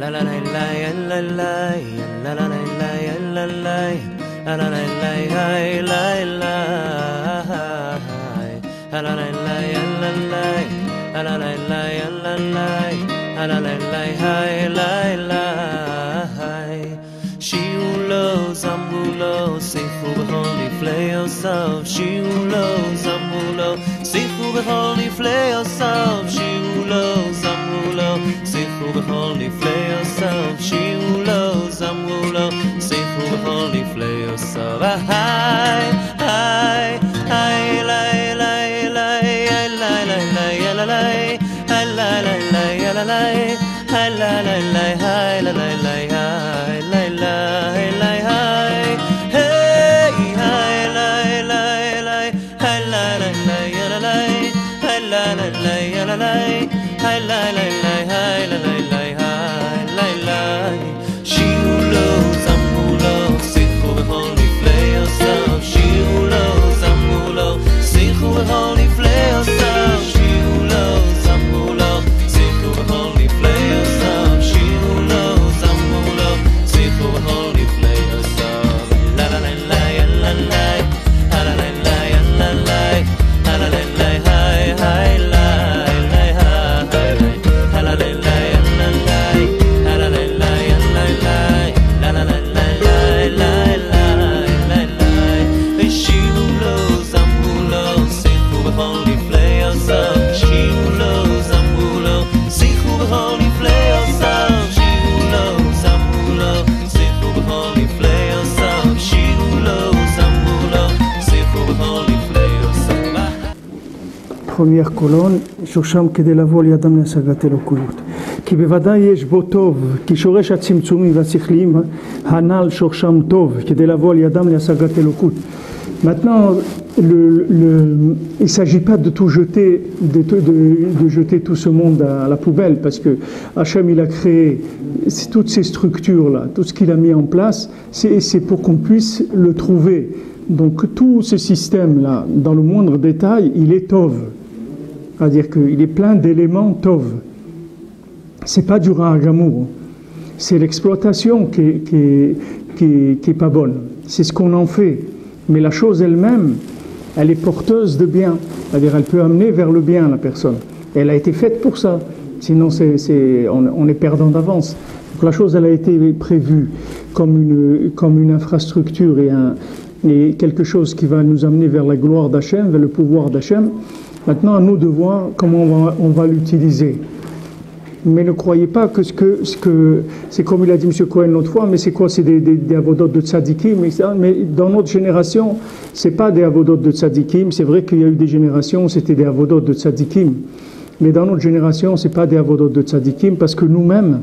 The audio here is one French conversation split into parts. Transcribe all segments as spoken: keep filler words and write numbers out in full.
Shiulo, Zambulo, Sifu Beholi, Fleosov, Shiulo, Zambulo, Sifu Beholi, Fleosov, Shiulo, Zambulo, Sifu Beholi, Fleosov, Shiulo, Zambulo, Sifu Beholi, Fleosov, Hi, hi, hi, lai, lai, lai, lai, lai, lai, lai, lai, hi, lai, lai, lai, lai, lai, hi, lai, lai, lai, hi, lai, lai, lai, hi, lai, lai, lai, hi, hey, hi, lai, lai, lai, hi, lai, lai, lai, lai, hi, lai, lai, lai, lai, lai, hi, lai, lai, lai, hi, lai, lai, lai, hi, lai, lai, Shiulo, Zambulo, Sichu Beholi, Fleosov, Shiulo, Zambulo, Sichu Beholi, Fleosov, Shiulo, Zambulo, Sichu Beholi, Fleosov, Shiulo, Zambulo, Sichu Beholi, Fleosov, la la la la la la, la la la la la la, la la la la hi hi la la hi, la la la la la la, la la la la la la, la la la la la la, la la la la la la, Shiulo, Zambulo, Sichu Beholi, Fleosov, Shiulo, Zambulo, Sichu Beholi, Fleosov, Shiulo, Zambulo, Sichu Beholi, Fleosov, Shiulo, Zambulo, Sichu Beholi, Fleosov. Première colonne, שורשם כדי לבוא לידם להשגת אלוקות. כי בוודאי יש בו טוב, כי שורש הצמצומים והשכליים הנ"ל שורשם טוב, כדי לבוא לידם להשגת אלוקות. Maintenant, le, le, il ne s'agit pas de tout jeter, de, de, de jeter tout ce monde à la poubelle, parce que Hachem, il a créé toutes ces structures-là, tout ce qu'il a mis en place, c'est pour qu'on puisse le trouver. Donc tout ce système-là, dans le moindre détail, il est tov. C'est-à-dire qu'il est plein d'éléments tov. C'est pas du ra'agamour. C'est l'exploitation qui est, qui est, qui est, qui est pas bonne. C'est ce qu'on en fait. Mais la chose elle-même, elle est porteuse de bien. C'est-à-dire elle peut amener vers le bien la personne. Elle a été faite pour ça. Sinon, c'est, c'est, on, on est perdant d'avance. Donc la chose, elle a été prévue comme une, comme une infrastructure et, un, et quelque chose qui va nous amener vers la gloire d'Hachem, vers le pouvoir d'Hachem. Maintenant, à nous de voir comment on va, on va l'utiliser. Mais ne croyez pas que ce que, ce que c'est comme il a dit M. Cohen l'autre fois, mais c'est quoi? C'est des, des, des avodotes de tzadikim, mais, mais dans notre génération, c'est pas des avodotes de tzadikim. C'est vrai qu'il y a eu des générations où c'était des avodotes de tzadikim, mais dans notre génération, c'est pas des avodotes de tzadikim, parce que nous-mêmes,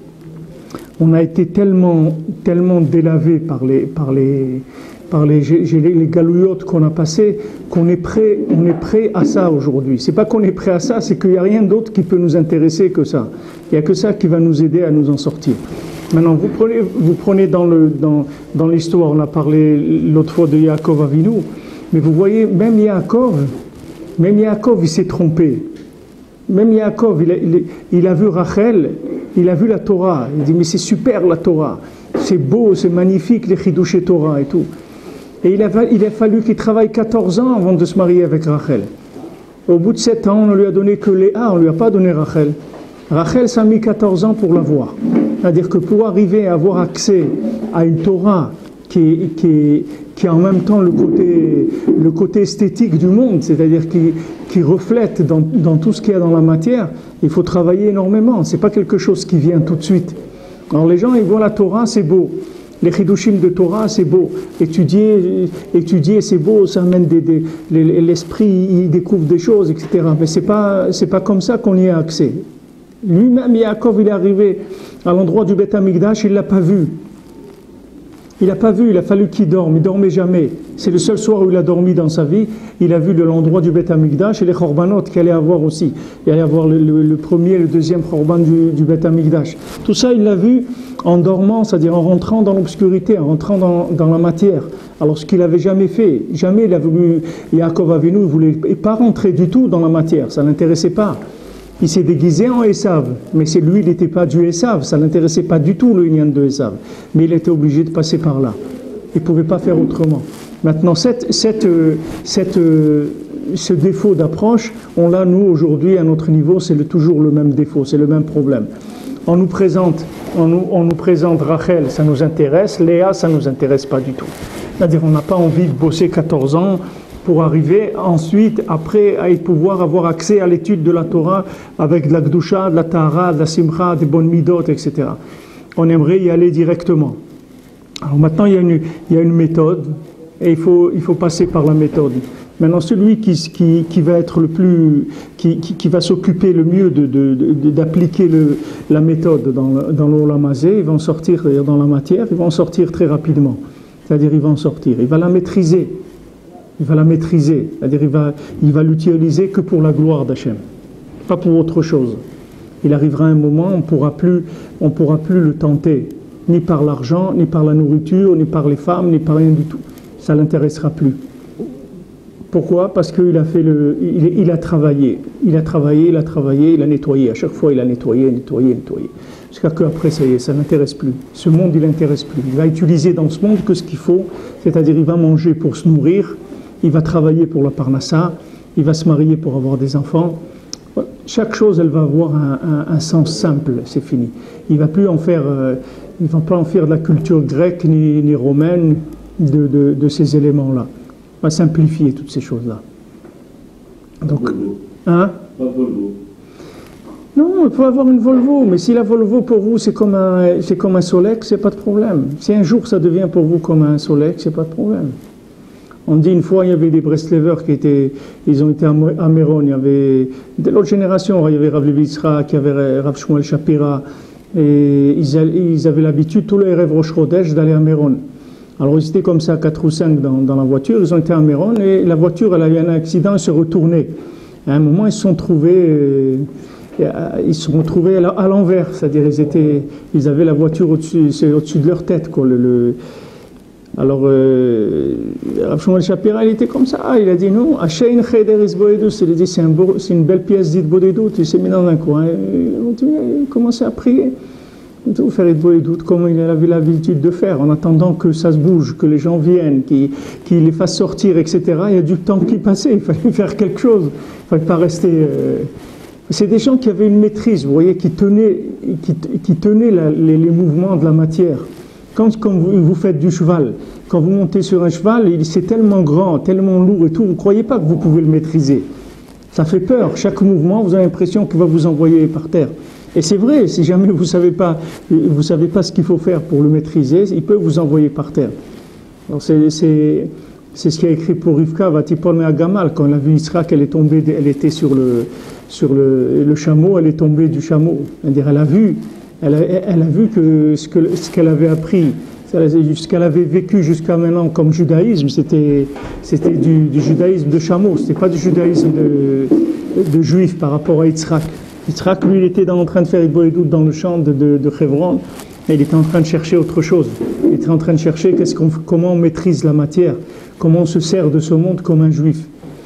on a été tellement, tellement délavés par les, par les, par les, les, les galouillottes qu'on a passées, qu'on est prêt, on est prêt à ça aujourd'hui. C'est pas qu'on est prêt à ça, c'est qu'il n'y a rien d'autre qui peut nous intéresser que ça. Il n'y a que ça qui va nous aider à nous en sortir. Maintenant, vous prenez, vous prenez dans le, dans, dans l'histoire, on a parlé l'autre fois de Yaakov Avinu, mais vous voyez, même Yaakov, même Yaakov, il s'est trompé. Même Yaakov, il a, il, il a vu Rachel, il a vu la Torah. Il dit, mais c'est super la Torah. C'est beau, c'est magnifique, les Chidushé Torah et tout. Et il a, il a fallu qu'il travaille quatorze ans avant de se marier avec Rachel. Au bout de sept ans, on ne lui a donné que Léa, on ne lui a pas donné Rachel. Rachel, ça a mis quatorze ans pour l'avoir. C'est-à-dire que pour arriver à avoir accès à une Torah qui, qui, qui a en même temps le côté, le côté esthétique du monde, c'est-à-dire qui, qui reflète dans, dans tout ce qu'il y a dans la matière, il faut travailler énormément. Ce n'est pas quelque chose qui vient tout de suite. Alors les gens, ils voient la Torah, c'est beau. Les chidushim de Torah, c'est beau. Étudier, étudier c'est beau, ça amène des, des, l'esprit, il découvre des choses, et cetera. Mais ce n'est pas, c'est pas comme ça qu'on y a accès. Lui-même, Yaakov, il est arrivé à l'endroit du Beth Amikdash, il ne l'a pas vu. Il n'a pas vu, il a fallu qu'il dorme, il ne dormait jamais. C'est le seul soir où il a dormi dans sa vie. Il a vu l'endroit du Beth Amikdash et les Korbanot qu'il allait avoir aussi. Il allait avoir le, le, le premier et le deuxième Korban du, du Beth Amikdash. Tout ça, il l'a vu en dormant, c'est-à-dire en rentrant dans l'obscurité, en rentrant dans, dans la matière. Alors ce qu'il n'avait jamais fait, jamais il a voulu, Yaakov Avinu, il ne voulait pas rentrer du tout dans la matière, ça ne l'intéressait pas. Il s'est déguisé en Esav, mais c'est lui, il n'était pas du Esav, ça n'intéressait pas du tout le Inyan de Esav. Mais il était obligé de passer par là. Il ne pouvait pas faire autrement. Maintenant, cette, cette, cette, ce défaut d'approche, on l'a nous aujourd'hui à notre niveau, c'est le, toujours le même défaut, c'est le même problème. On nous présente, on nous, on nous présente Rachel, ça nous intéresse, Léa, ça ne nous intéresse pas du tout. C'est-à-dire, on n'a pas envie de bosser quatorze ans pour arriver ensuite, après, à pouvoir avoir accès à l'étude de la Torah avec de la Gdusha, de la Tahara, de la Simcha, des bonnes midot, et cetera. On aimerait y aller directement. Alors maintenant, il y a une, il y a une méthode, et il faut, il faut passer par la méthode. Maintenant, celui qui, qui, qui va être le plus, qui, qui, qui va s'occuper le mieux de, de, de, d'appliquer le, la méthode dans, dans l'Olam Hazé, il va en sortir dans la matière, il va en sortir très rapidement. C'est-à-dire, il va en sortir, il va la maîtriser. Il va la maîtriser, c'est-à-dire il va, il va l'utiliser que pour la gloire d'Hachem, pas pour autre chose. Il arrivera un moment, on pourra plus, on pourra plus le tenter, ni par l'argent, ni par la nourriture, ni par les femmes, ni par rien du tout. Ça ne l'intéressera plus. Pourquoi? Parce qu'il a fait le, il, il a travaillé, il a travaillé, il a travaillé, il a nettoyé. À chaque fois, il a nettoyé, nettoyé, nettoyé. Jusqu'à qu'après, ça y est, ça n'intéresse plus. Ce monde, il n'intéresse plus. Il va utiliser dans ce monde que ce qu'il faut, c'est-à-dire il va manger pour se nourrir. Il va travailler pour la parnassa, il va se marier pour avoir des enfants. Chaque chose, elle va avoir un, un, un sens simple, c'est fini. Il ne va plus en faire, euh, il va pas en faire de la culture grecque ni, ni romaine de, de, de ces éléments-là. Il va simplifier toutes ces choses-là. Donc, Volvo. Hein? Pas Volvo. Non, il faut avoir une Volvo, mais si la Volvo pour vous c'est comme un, c'est comme un Solex, c'est pas de problème. Si un jour ça devient pour vous comme un Solex, c'est pas de problème. On dit une fois, il y avait des Breslevers qui étaient, ils ont été à Méron, il y avait, de l'autre génération, il y avait Rav Levi Yitzhak, il y avait Rav Shmuel Shapira, et ils, ils avaient l'habitude, tous les rêves Rosh Chodesh, d'aller à Méron. Alors ils étaient comme ça, quatre ou cinq dans, dans la voiture, ils ont été à Méron, et la voiture, elle a eu un accident, elle se retournait. À un moment, ils se sont trouvés, euh, ils se sont retrouvés à l'envers, c'est-à-dire ils, étaient, ils avaient la voiture au-dessus, au-dessus de leur tête, quoi, le, le Alors, euh, Rav Shmuel Shapira, il était comme ça. Il a dit non, Hashem Cheder Isboedus. Il a dit c'est un beau, c'est une belle pièce d'Itboedut. Il s'est mis dans un coin. Il a commencé à prier. Il a faire Itboedut comme il avait l'habitude de faire, en attendant que ça se bouge, que les gens viennent, qu'il, qu'il les fasse sortir, et cetera. Il y a du temps qui passait. Il fallait faire quelque chose. Il ne fallait pas rester. Euh... C'est des gens qui avaient une maîtrise, vous voyez, qui tenaient, qui, qui tenaient la, les, les mouvements de la matière. Quand, quand vous, vous faites du cheval, quand vous montez sur un cheval, c'est tellement grand, tellement lourd et tout, vous ne croyez pas que vous pouvez le maîtriser. Ça fait peur. Chaque mouvement, vous avez l'impression qu'il va vous envoyer par terre. Et c'est vrai, si jamais vous ne savez pas, vous savez pas ce qu'il faut faire pour le maîtriser, il peut vous envoyer par terre. Alors c'est, c'est, c'est ce qui a écrit pour Rivka, Vatipol Me'agamal, quand elle a vu Yitzhak, elle est tombée, elle était sur le, sur le, le chameau, elle est tombée du chameau. C'est-à-dire, elle a vu. Elle a, elle a vu que ce, que ce qu'elle avait appris, ce qu'elle avait vécu jusqu'à maintenant comme judaïsme, c'était, c'était du, du judaïsme de chameau, c'était pas du judaïsme de, de juif par rapport à Yitzhak. Yitzhak, lui, il était dans, en train de faire Itboedut dans le champ de, de, de Hebron, et il était en train de chercher autre chose. Il était en train de chercher qu'est-ce qu'on, comment on maîtrise la matière, comment on se sert de ce monde comme un juif.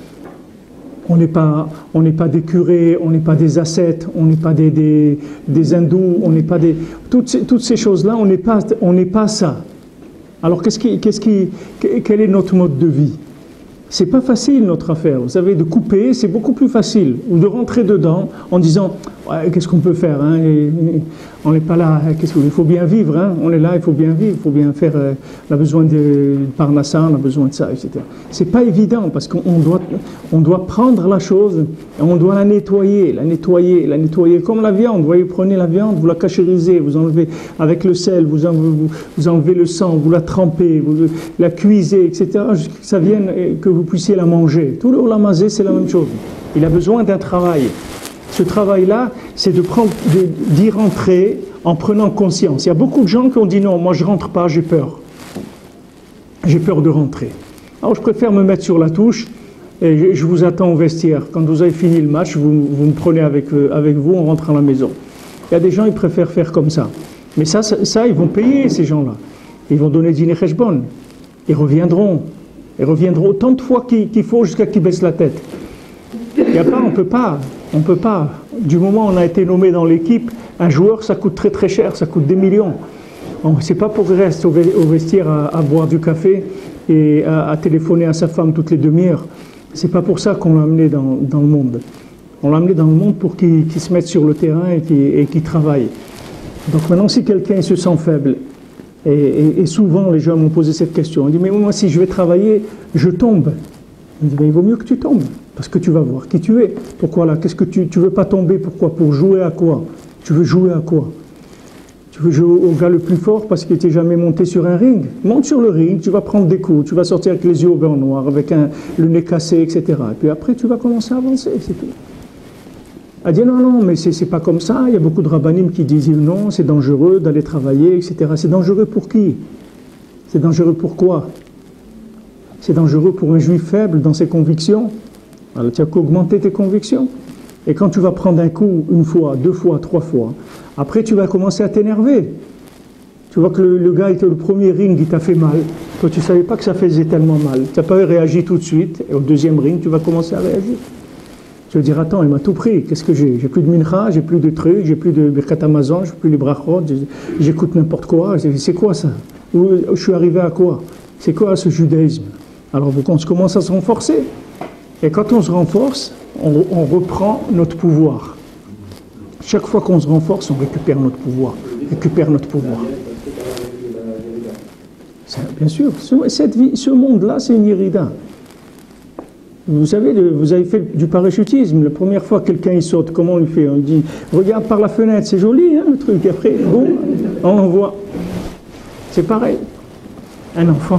On n'est pas, on n'est pas des curés, on n'est pas des ascètes, on n'est pas des, des, des hindous, on n'est pas des... Toutes ces, toutes ces choses-là, on n'est pas, on n'est pas ça. Alors, qu'est-ce qui, qu'est-ce qui, quel est notre mode de vie? C'est pas facile notre affaire. Vous savez, de couper, c'est beaucoup plus facile. Ou de rentrer dedans en disant ouais, qu'est-ce qu'on peut faire hein, et, et, on n'est pas là. Qu'est-ce qu'il faut bien vivre. Hein, on est là, il faut bien vivre, il faut bien faire. Euh, on a besoin de parnassa, on a besoin de ça, et cetera. C'est pas évident parce qu'on doit, on doit prendre la chose et on doit la nettoyer, la nettoyer, la nettoyer comme la viande. Vous voyez, prenez la viande, vous la cachérisez, vous enlevez avec le sel, vous enlevez, vous, vous enlevez le sang, vous la trempez, vous la cuisez, et cetera. Jusqu'à ce que ça vienne et que vous puissiez la manger. Tout le Olam Hazé, c'est la même chose. Il a besoin d'un travail. Ce travail-là, c'est de prendre, de, d'y rentrer en prenant conscience. Il y a beaucoup de gens qui ont dit non, moi je rentre pas, j'ai peur. J'ai peur de rentrer. Alors je préfère me mettre sur la touche et je, je vous attends au vestiaire. Quand vous avez fini le match, vous, vous me prenez avec, euh, avec vous, on rentre à la maison. Il y a des gens, ils préfèrent faire comme ça. Mais ça, ça, ça ils vont payer ces gens-là. Ils vont donner dîner cheshbon. Ils reviendront. Ils reviendront autant de fois qu'il, qu'il faut jusqu'à qu'ils baissent la tête. Il y a pas, on peut pas, on peut pas, Du moment où on a été nommé dans l'équipe, un joueur, ça coûte très très cher, ça coûte des millions. C'est pas pour rester au vestiaire à, à boire du café et à, à téléphoner à sa femme toutes les demi-heures. C'est pas pour ça qu'on l'a amené dans, dans le monde. On l'a amené dans le monde pour qu'il qu'il se mette sur le terrain et qu'il qu'il travaille. Donc maintenant, si quelqu'un se sent faible, et, et, et souvent les gens m'ont posé cette question, on dit mais moi si je vais travailler, je tombe. On dit mais il vaut mieux que tu tombes, parce que tu vas voir qui tu es. Pourquoi là? Qu'est-ce que tu, tu veux pas tomber? Pourquoi? Pour jouer à quoi? Tu veux jouer à quoi? Tu veux jouer au gars le plus fort parce qu'il t'est jamais monté sur un ring? Monte sur le ring, tu vas prendre des coups, tu vas sortir avec les yeux au beurre noir, avec un, le nez cassé, et cetera. Et puis après, tu vas commencer à avancer, c'est tout. Elle dit non, non, mais c'est pas comme ça. Il y a beaucoup de rabbinim qui disent non, c'est dangereux d'aller travailler, et cetera. C'est dangereux pour qui? C'est dangereux pour quoi? C'est dangereux pour un juif faible dans ses convictions. Alors tu as qu'augmenter tes convictions. Et quand tu vas prendre un coup une fois, deux fois, trois fois, après tu vas commencer à t'énerver. Tu vois que le, le gars était le premier ring, il t'a fait mal. Toi tu ne savais pas que ça faisait tellement mal. Tu n'as pas réagi tout de suite. Et au deuxième ring, tu vas commencer à réagir. Tu vas dire, attends, il m'a tout pris. Qu'est-ce que j'ai? J'ai plus de mincha, j'ai plus de trucs, j'ai plus de birkat Amazon, j'ai plus les brachot, j'écoute n'importe quoi. C'est quoi ça? Où je suis arrivé à quoi? C'est quoi ce judaïsme? Alors on commence à se renforcer. Et quand on se renforce, on, on reprend notre pouvoir. Chaque fois qu'on se renforce, on récupère notre pouvoir. Récupère notre pouvoir. Bien sûr, ce, cette vie, ce monde-là, c'est une irida. Vous savez, vous avez fait du parachutisme. La première fois que quelqu'un il saute, comment on lui fait? On lui dit, regarde par la fenêtre, c'est joli, hein, le truc. Et après, boum, on envoie. C'est pareil. Un enfant,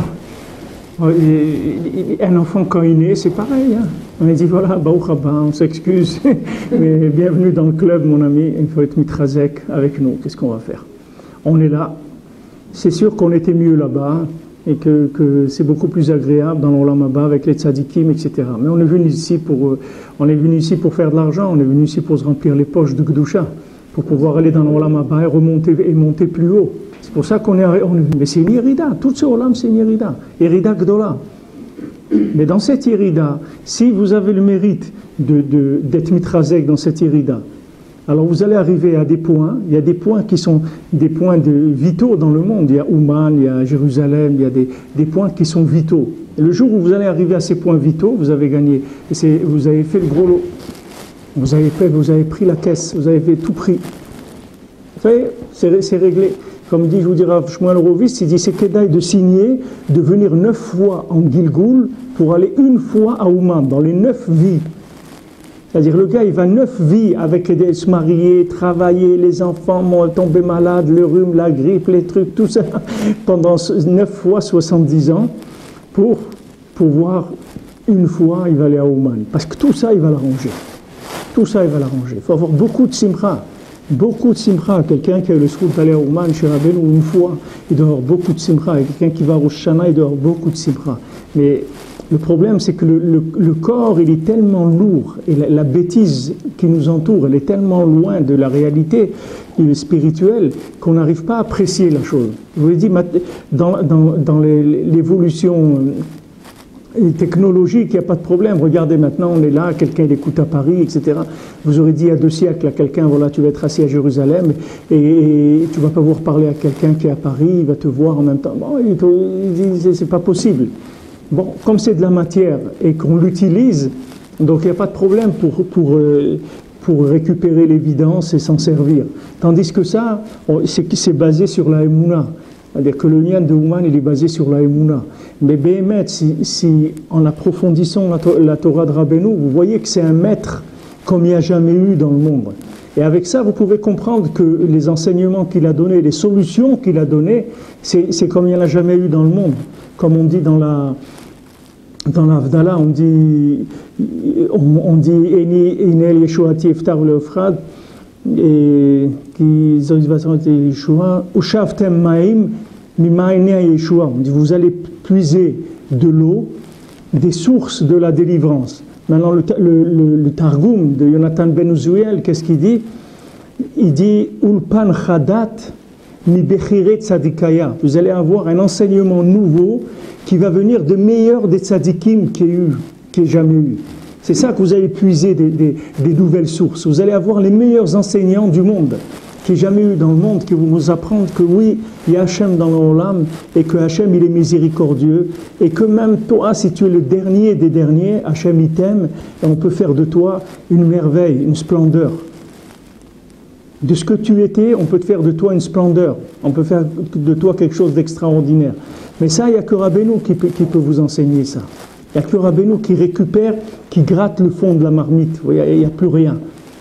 un enfant quand il naît, c'est pareil. Hein. On lui dit, voilà, Baruch haba, on s'excuse, mais bienvenue dans le club, mon ami. Il faut être mitrazek avec nous. Qu'est-ce qu'on va faire? On est là. C'est sûr qu'on était mieux là-bas. Et que, que c'est beaucoup plus agréable dans l'Olam Haba avec les tzadikim, et cetera. Mais on est venu ici pour, on est venu ici pour faire de l'argent, on est venu ici pour se remplir les poches de Gdusha, pour pouvoir aller dans l'Olam Haba et remonter et monter plus haut. C'est pour ça qu'on est, on est... Mais c'est une irida, tout ce Olam c'est une irida, irida Gdola. Mais dans cette irida, si vous avez le mérite de, de, d'être mitrazek dans cette irida, alors vous allez arriver à des points, il y a des points qui sont des points de vitaux dans le monde, il y a Ouman, il y a Jérusalem, il y a des, des points qui sont vitaux. Et le jour où vous allez arriver à ces points vitaux, vous avez gagné, et vous avez fait le gros lot, vous avez, fait, vous avez pris la caisse, vous avez fait tout pris. Vous savez, c'est réglé. Comme dit, je vous dirai, Shmuel Rovis, il dit c'est Kedaï de signer, de venir neuf fois en Gilgoul pour aller une fois à Ouman, dans les neuf vies. C'est-à-dire le gars, il va neuf vies avec des, se marier, travailler, les enfants tomber malades, le rhume, la grippe, les trucs, tout ça, pendant neuf fois soixante-dix ans, pour pouvoir, une fois, il va aller à Ouman. Parce que tout ça, il va l'arranger. Tout ça, il va l'arranger. Il faut avoir beaucoup de simcha. Beaucoup de simcha. Quelqu'un qui a le souhait d'aller à Ouman, chez Rabbeinu, une fois, il doit avoir beaucoup de simcha. Et quelqu'un qui va à Rosh Hashanah, il doit avoir beaucoup de simcha. Mais le problème, c'est que le, le, le corps, il est tellement lourd, et la, la bêtise qui nous entoure, elle est tellement loin de la réalité spirituelle qu'on n'arrive pas à apprécier la chose. Je vous l'ai dit, dans, dans, dans l'évolution technologique, il n'y a pas de problème. Regardez maintenant, on est là, quelqu'un l'écoute à Paris, et cetera. Vous aurez dit il y a deux siècles à quelqu'un, voilà, tu vas être assis à Jérusalem, et, et tu ne vas pas pouvoir parler à quelqu'un qui est à Paris, il va te voir en même temps. Bon, il, il dit, c'est pas possible. Bon, comme c'est de la matière et qu'on l'utilise, donc il n'y a pas de problème pour, pour, pour récupérer l'évidence et s'en servir. Tandis que ça, c'est basé sur la Emouna. C'est-à-dire que le lien de Ouman, il est basé sur la Emouna. Mais Béhémet, si, si en approfondissant la, la Torah de Rabbeinu, vous voyez que c'est un maître comme il n'y a jamais eu dans le monde. Et avec ça, vous pouvez comprendre que les enseignements qu'il a donnés, les solutions qu'il a données, c'est comme il n'y en a jamais eu dans le monde. Comme on dit dans la dans l'Avdala, on dit on, on dit Eni Enel Yeshuati Iftar Leofrad et qui Yeshua Ushavtem Maim Mimainea Yeshua. On dit vous allez puiser de l'eau des sources de la délivrance. Maintenant le, le, le, le Targum de Jonathan Ben Uziel, qu'est-ce qu'il dit? Il dit Ulpan Chadat Mi Bechiret Tzadikaya. Vous allez avoir un enseignement nouveau qui va venir de meilleur des tzadikim qu'il y ait eu, qu'il n'y ait jamais eu. C'est ça que vous allez puiser des, des, des nouvelles sources. Vous allez avoir les meilleurs enseignants du monde, qu'il n'y ait jamais eu dans le monde, qui vont vous apprendre que oui, il y a Hachem dans l'Olam, et que Hachem, il est miséricordieux, et que même toi, si tu es le dernier des derniers, Hachem, il t'aime, et on peut faire de toi une merveille, une splendeur. De ce que tu étais, on peut te faire de toi une splendeur. On peut faire de toi quelque chose d'extraordinaire. Mais ça, il n'y a que Rabbeinu qui peut, qui peut vous enseigner ça. Il n'y a que Rabbeinu qui récupère, qui gratte le fond de la marmite. Il n'y a plus rien.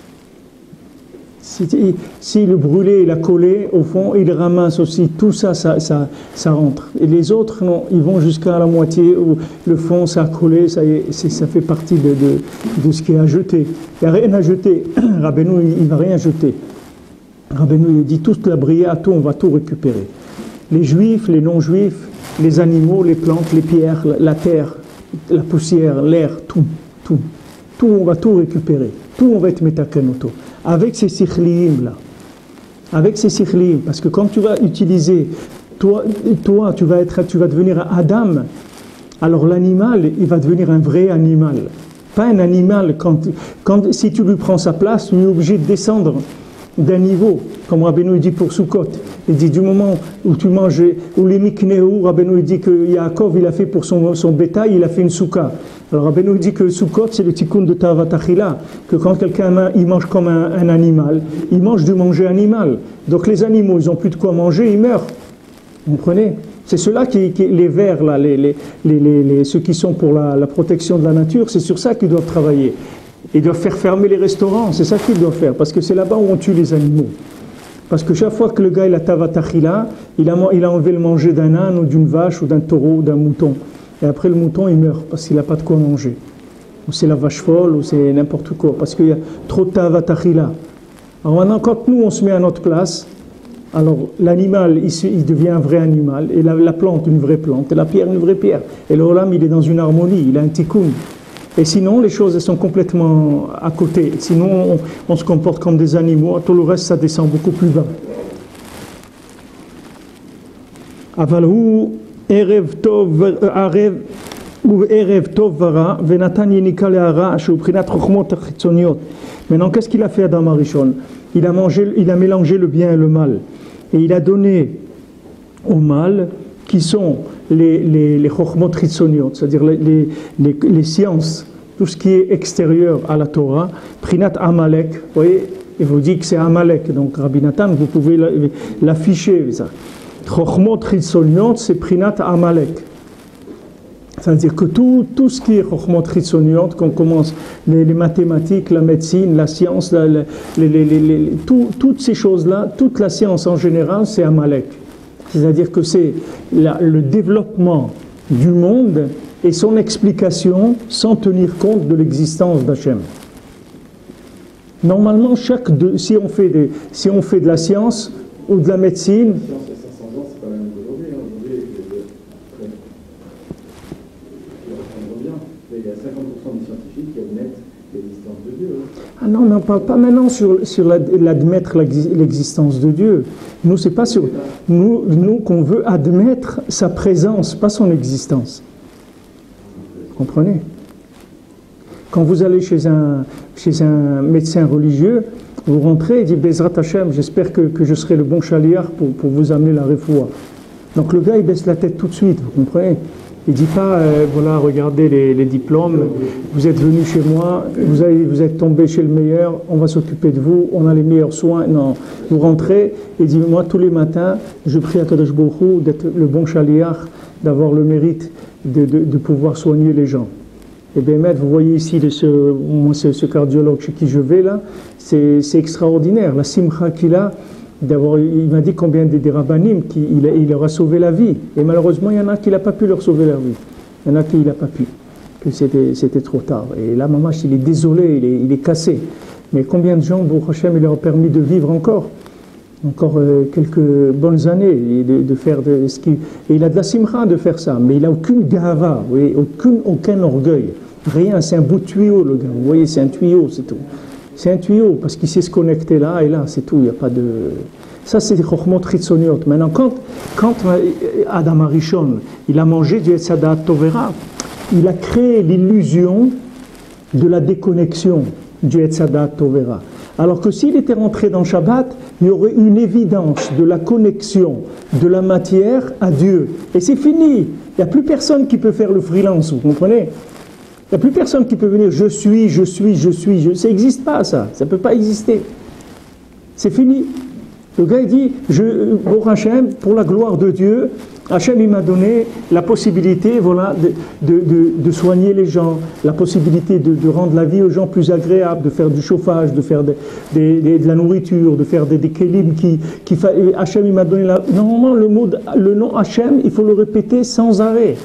Si, si le brûlé, il a collé, au fond, il ramasse aussi. Tout ça, ça, ça, ça rentre. Et les autres, non, ils vont jusqu'à la moitié où le fond, ça a collé, ça, ça fait partie de, de, de ce qui est à jeter. Il n'y a rien à jeter. Rabbeinu, il ne va rien jeter. Rabbeinu, il dit toute la bria, tout, on va tout récupérer. Les juifs, les non-juifs, les animaux, les plantes, les pierres, la terre, la poussière, l'air, tout, tout. Tout, on va tout récupérer. Tout, on va être métakenoto. Avec ces sikhliim là. Avec ces sikhliim. Parce que quand tu vas utiliser, toi, toi tu, vas être, tu vas devenir Adam, alors l'animal, il va devenir un vrai animal. Pas un animal, quand, quand, si tu lui prends sa place, tu es obligé de descendre d'un niveau, comme Rabbeinu dit pour Sukkot. Il dit du moment où tu manges, où les mikneu, Rabbeinu dit que Yaakov il a fait pour son, son bétail, il a fait une souka. Alors Rabbeinu dit que Sukkot c'est le tikkun de Tavat Achila, que quand quelqu'un il mange comme un, un animal, il mange du manger animal. Donc les animaux, ils n'ont plus de quoi manger, ils meurent. Vous comprenez? C'est ceux-là qui, qui, les vers là, les, les, les, les, les, ceux qui sont pour la, la protection de la nature, c'est sur ça qu'ils doivent travailler. Ils doivent faire fermer les restaurants, c'est ça qu'ils doivent faire, parce que c'est là-bas où on tue les animaux. Parce que chaque fois que le gars il a tavatachila, il a, il a enlevé le manger d'un âne ou d'une vache ou d'un taureau ou d'un mouton. Et après le mouton il meurt parce qu'il n'a pas de quoi manger. Ou c'est la vache folle ou c'est n'importe quoi, parce qu'il y a trop de tavatachila. Alors maintenant quand nous on se met à notre place, alors l'animal il, il devient un vrai animal, et la, la plante une vraie plante, et la pierre une vraie pierre. Et le olam il est dans une harmonie, il a un tikkun. Et sinon, les choses elles sont complètement à côté. Sinon, on, on se comporte comme des animaux. Tout le reste, ça descend beaucoup plus bas. Avalhu erev tov arev ou erev tov vara venatan yenika le'ara shubrinat chokhmot chitzoniot. Maintenant, qu'est-ce qu'il a fait Adam Arishon? Il a mangé, il a mélangé le bien et le mal, et il a donné au mal qui sont les, les, les chokhmot chitzoniot, c'est-à-dire les, les, les, les sciences, tout ce qui est extérieur à la Torah, prinat Amalek, vous voyez, il vous dit que c'est Amalek, donc Rabbi Nathan, vous pouvez l'afficher, ça. Chokhmot chitzoniot, c'est prinat Amalek. C'est-à-dire que tout, tout ce qui est chokhmot chitzoniot, qu'on commence, les, les mathématiques, la médecine, la science, la, les, les, les, les, tout, toutes ces choses-là, toute la science en général, c'est Amalek. C'est-à-dire que c'est la, le développement du monde et son explication sans tenir compte de l'existence d'Hachem. Normalement, chaque deux, si, on fait des, si on fait de la science ou de la médecine... Ah non, mais on ne parle pas maintenant sur, sur l'admettre l'existence de Dieu. Nous, c'est pas sur nous, nous qu'on veut admettre sa présence, pas son existence. Vous comprenez? Quand vous allez chez un, chez un médecin religieux, vous rentrez et dites Bezrat Hashem, j'espère que, que je serai le bon chaliar pour, pour vous amener la refoua. Donc le gars, il baisse la tête tout de suite, vous comprenez? Il ne dit pas, euh, voilà, regardez les, les diplômes, vous êtes venu chez moi, vous, avez, vous êtes tombé chez le meilleur, on va s'occuper de vous, on a les meilleurs soins. Non, vous rentrez et dites, moi, tous les matins, je prie à Kadosh Baruch Hu d'être le bon chaliar, d'avoir le mérite de, de, de pouvoir soigner les gens. Et bien, maître, vous voyez ici de ce, moi, ce, ce cardiologue chez qui je vais là, c'est extraordinaire, la simcha qu'il a. D'abord, il m'a dit combien des, des rabbanim qui, il, il leur a sauvé la vie. Et malheureusement, il y en a qui n'ont pas pu leur sauver leur vie. Il y en a qui n'a pas pu, que c'était trop tard. Et là, maman, il est désolé, il est, il est cassé. Mais combien de gens, Baruch Hashem, il leur a permis de vivre encore Encore euh, quelques bonnes années, et de, de faire de, ce qui... Et il a de la simcha de faire ça, mais il n'a aucune gava, vous voyez, aucun, aucun orgueil. Rien, c'est un bout de tuyau, le gars. Vous voyez, c'est un tuyau, c'est tout. C'est un tuyau, parce qu'il sait se connecter là et là, c'est tout, il n'y a pas de... Ça, c'est des chokhmot chitzoniot. Maintenant, quand, quand Adam Arishon, il a mangé du Etzadat Tovera, il a créé l'illusion de la déconnexion du Etzadat Tovera. Alors que s'il était rentré dans Shabbat, il y aurait une évidence de la connexion de la matière à Dieu. Et c'est fini. Il n'y a plus personne qui peut faire le freelance, vous comprenez? Il n'y a plus personne qui peut venir, je suis, je suis, je suis, je... ça n'existe pas ça, ça ne peut pas exister. C'est fini. Le gars il dit, je, pour Hachem, pour la gloire de Dieu, Hachem il m'a donné la possibilité voilà, de, de, de, de soigner les gens, la possibilité de, de rendre la vie aux gens plus agréable, de faire du chauffage, de faire de, de, de, de la nourriture, de faire des, des kélim qui, qui Hachem il m'a donné la... Normalement le, mot, le nom Hachem, il faut le répéter sans arrêt.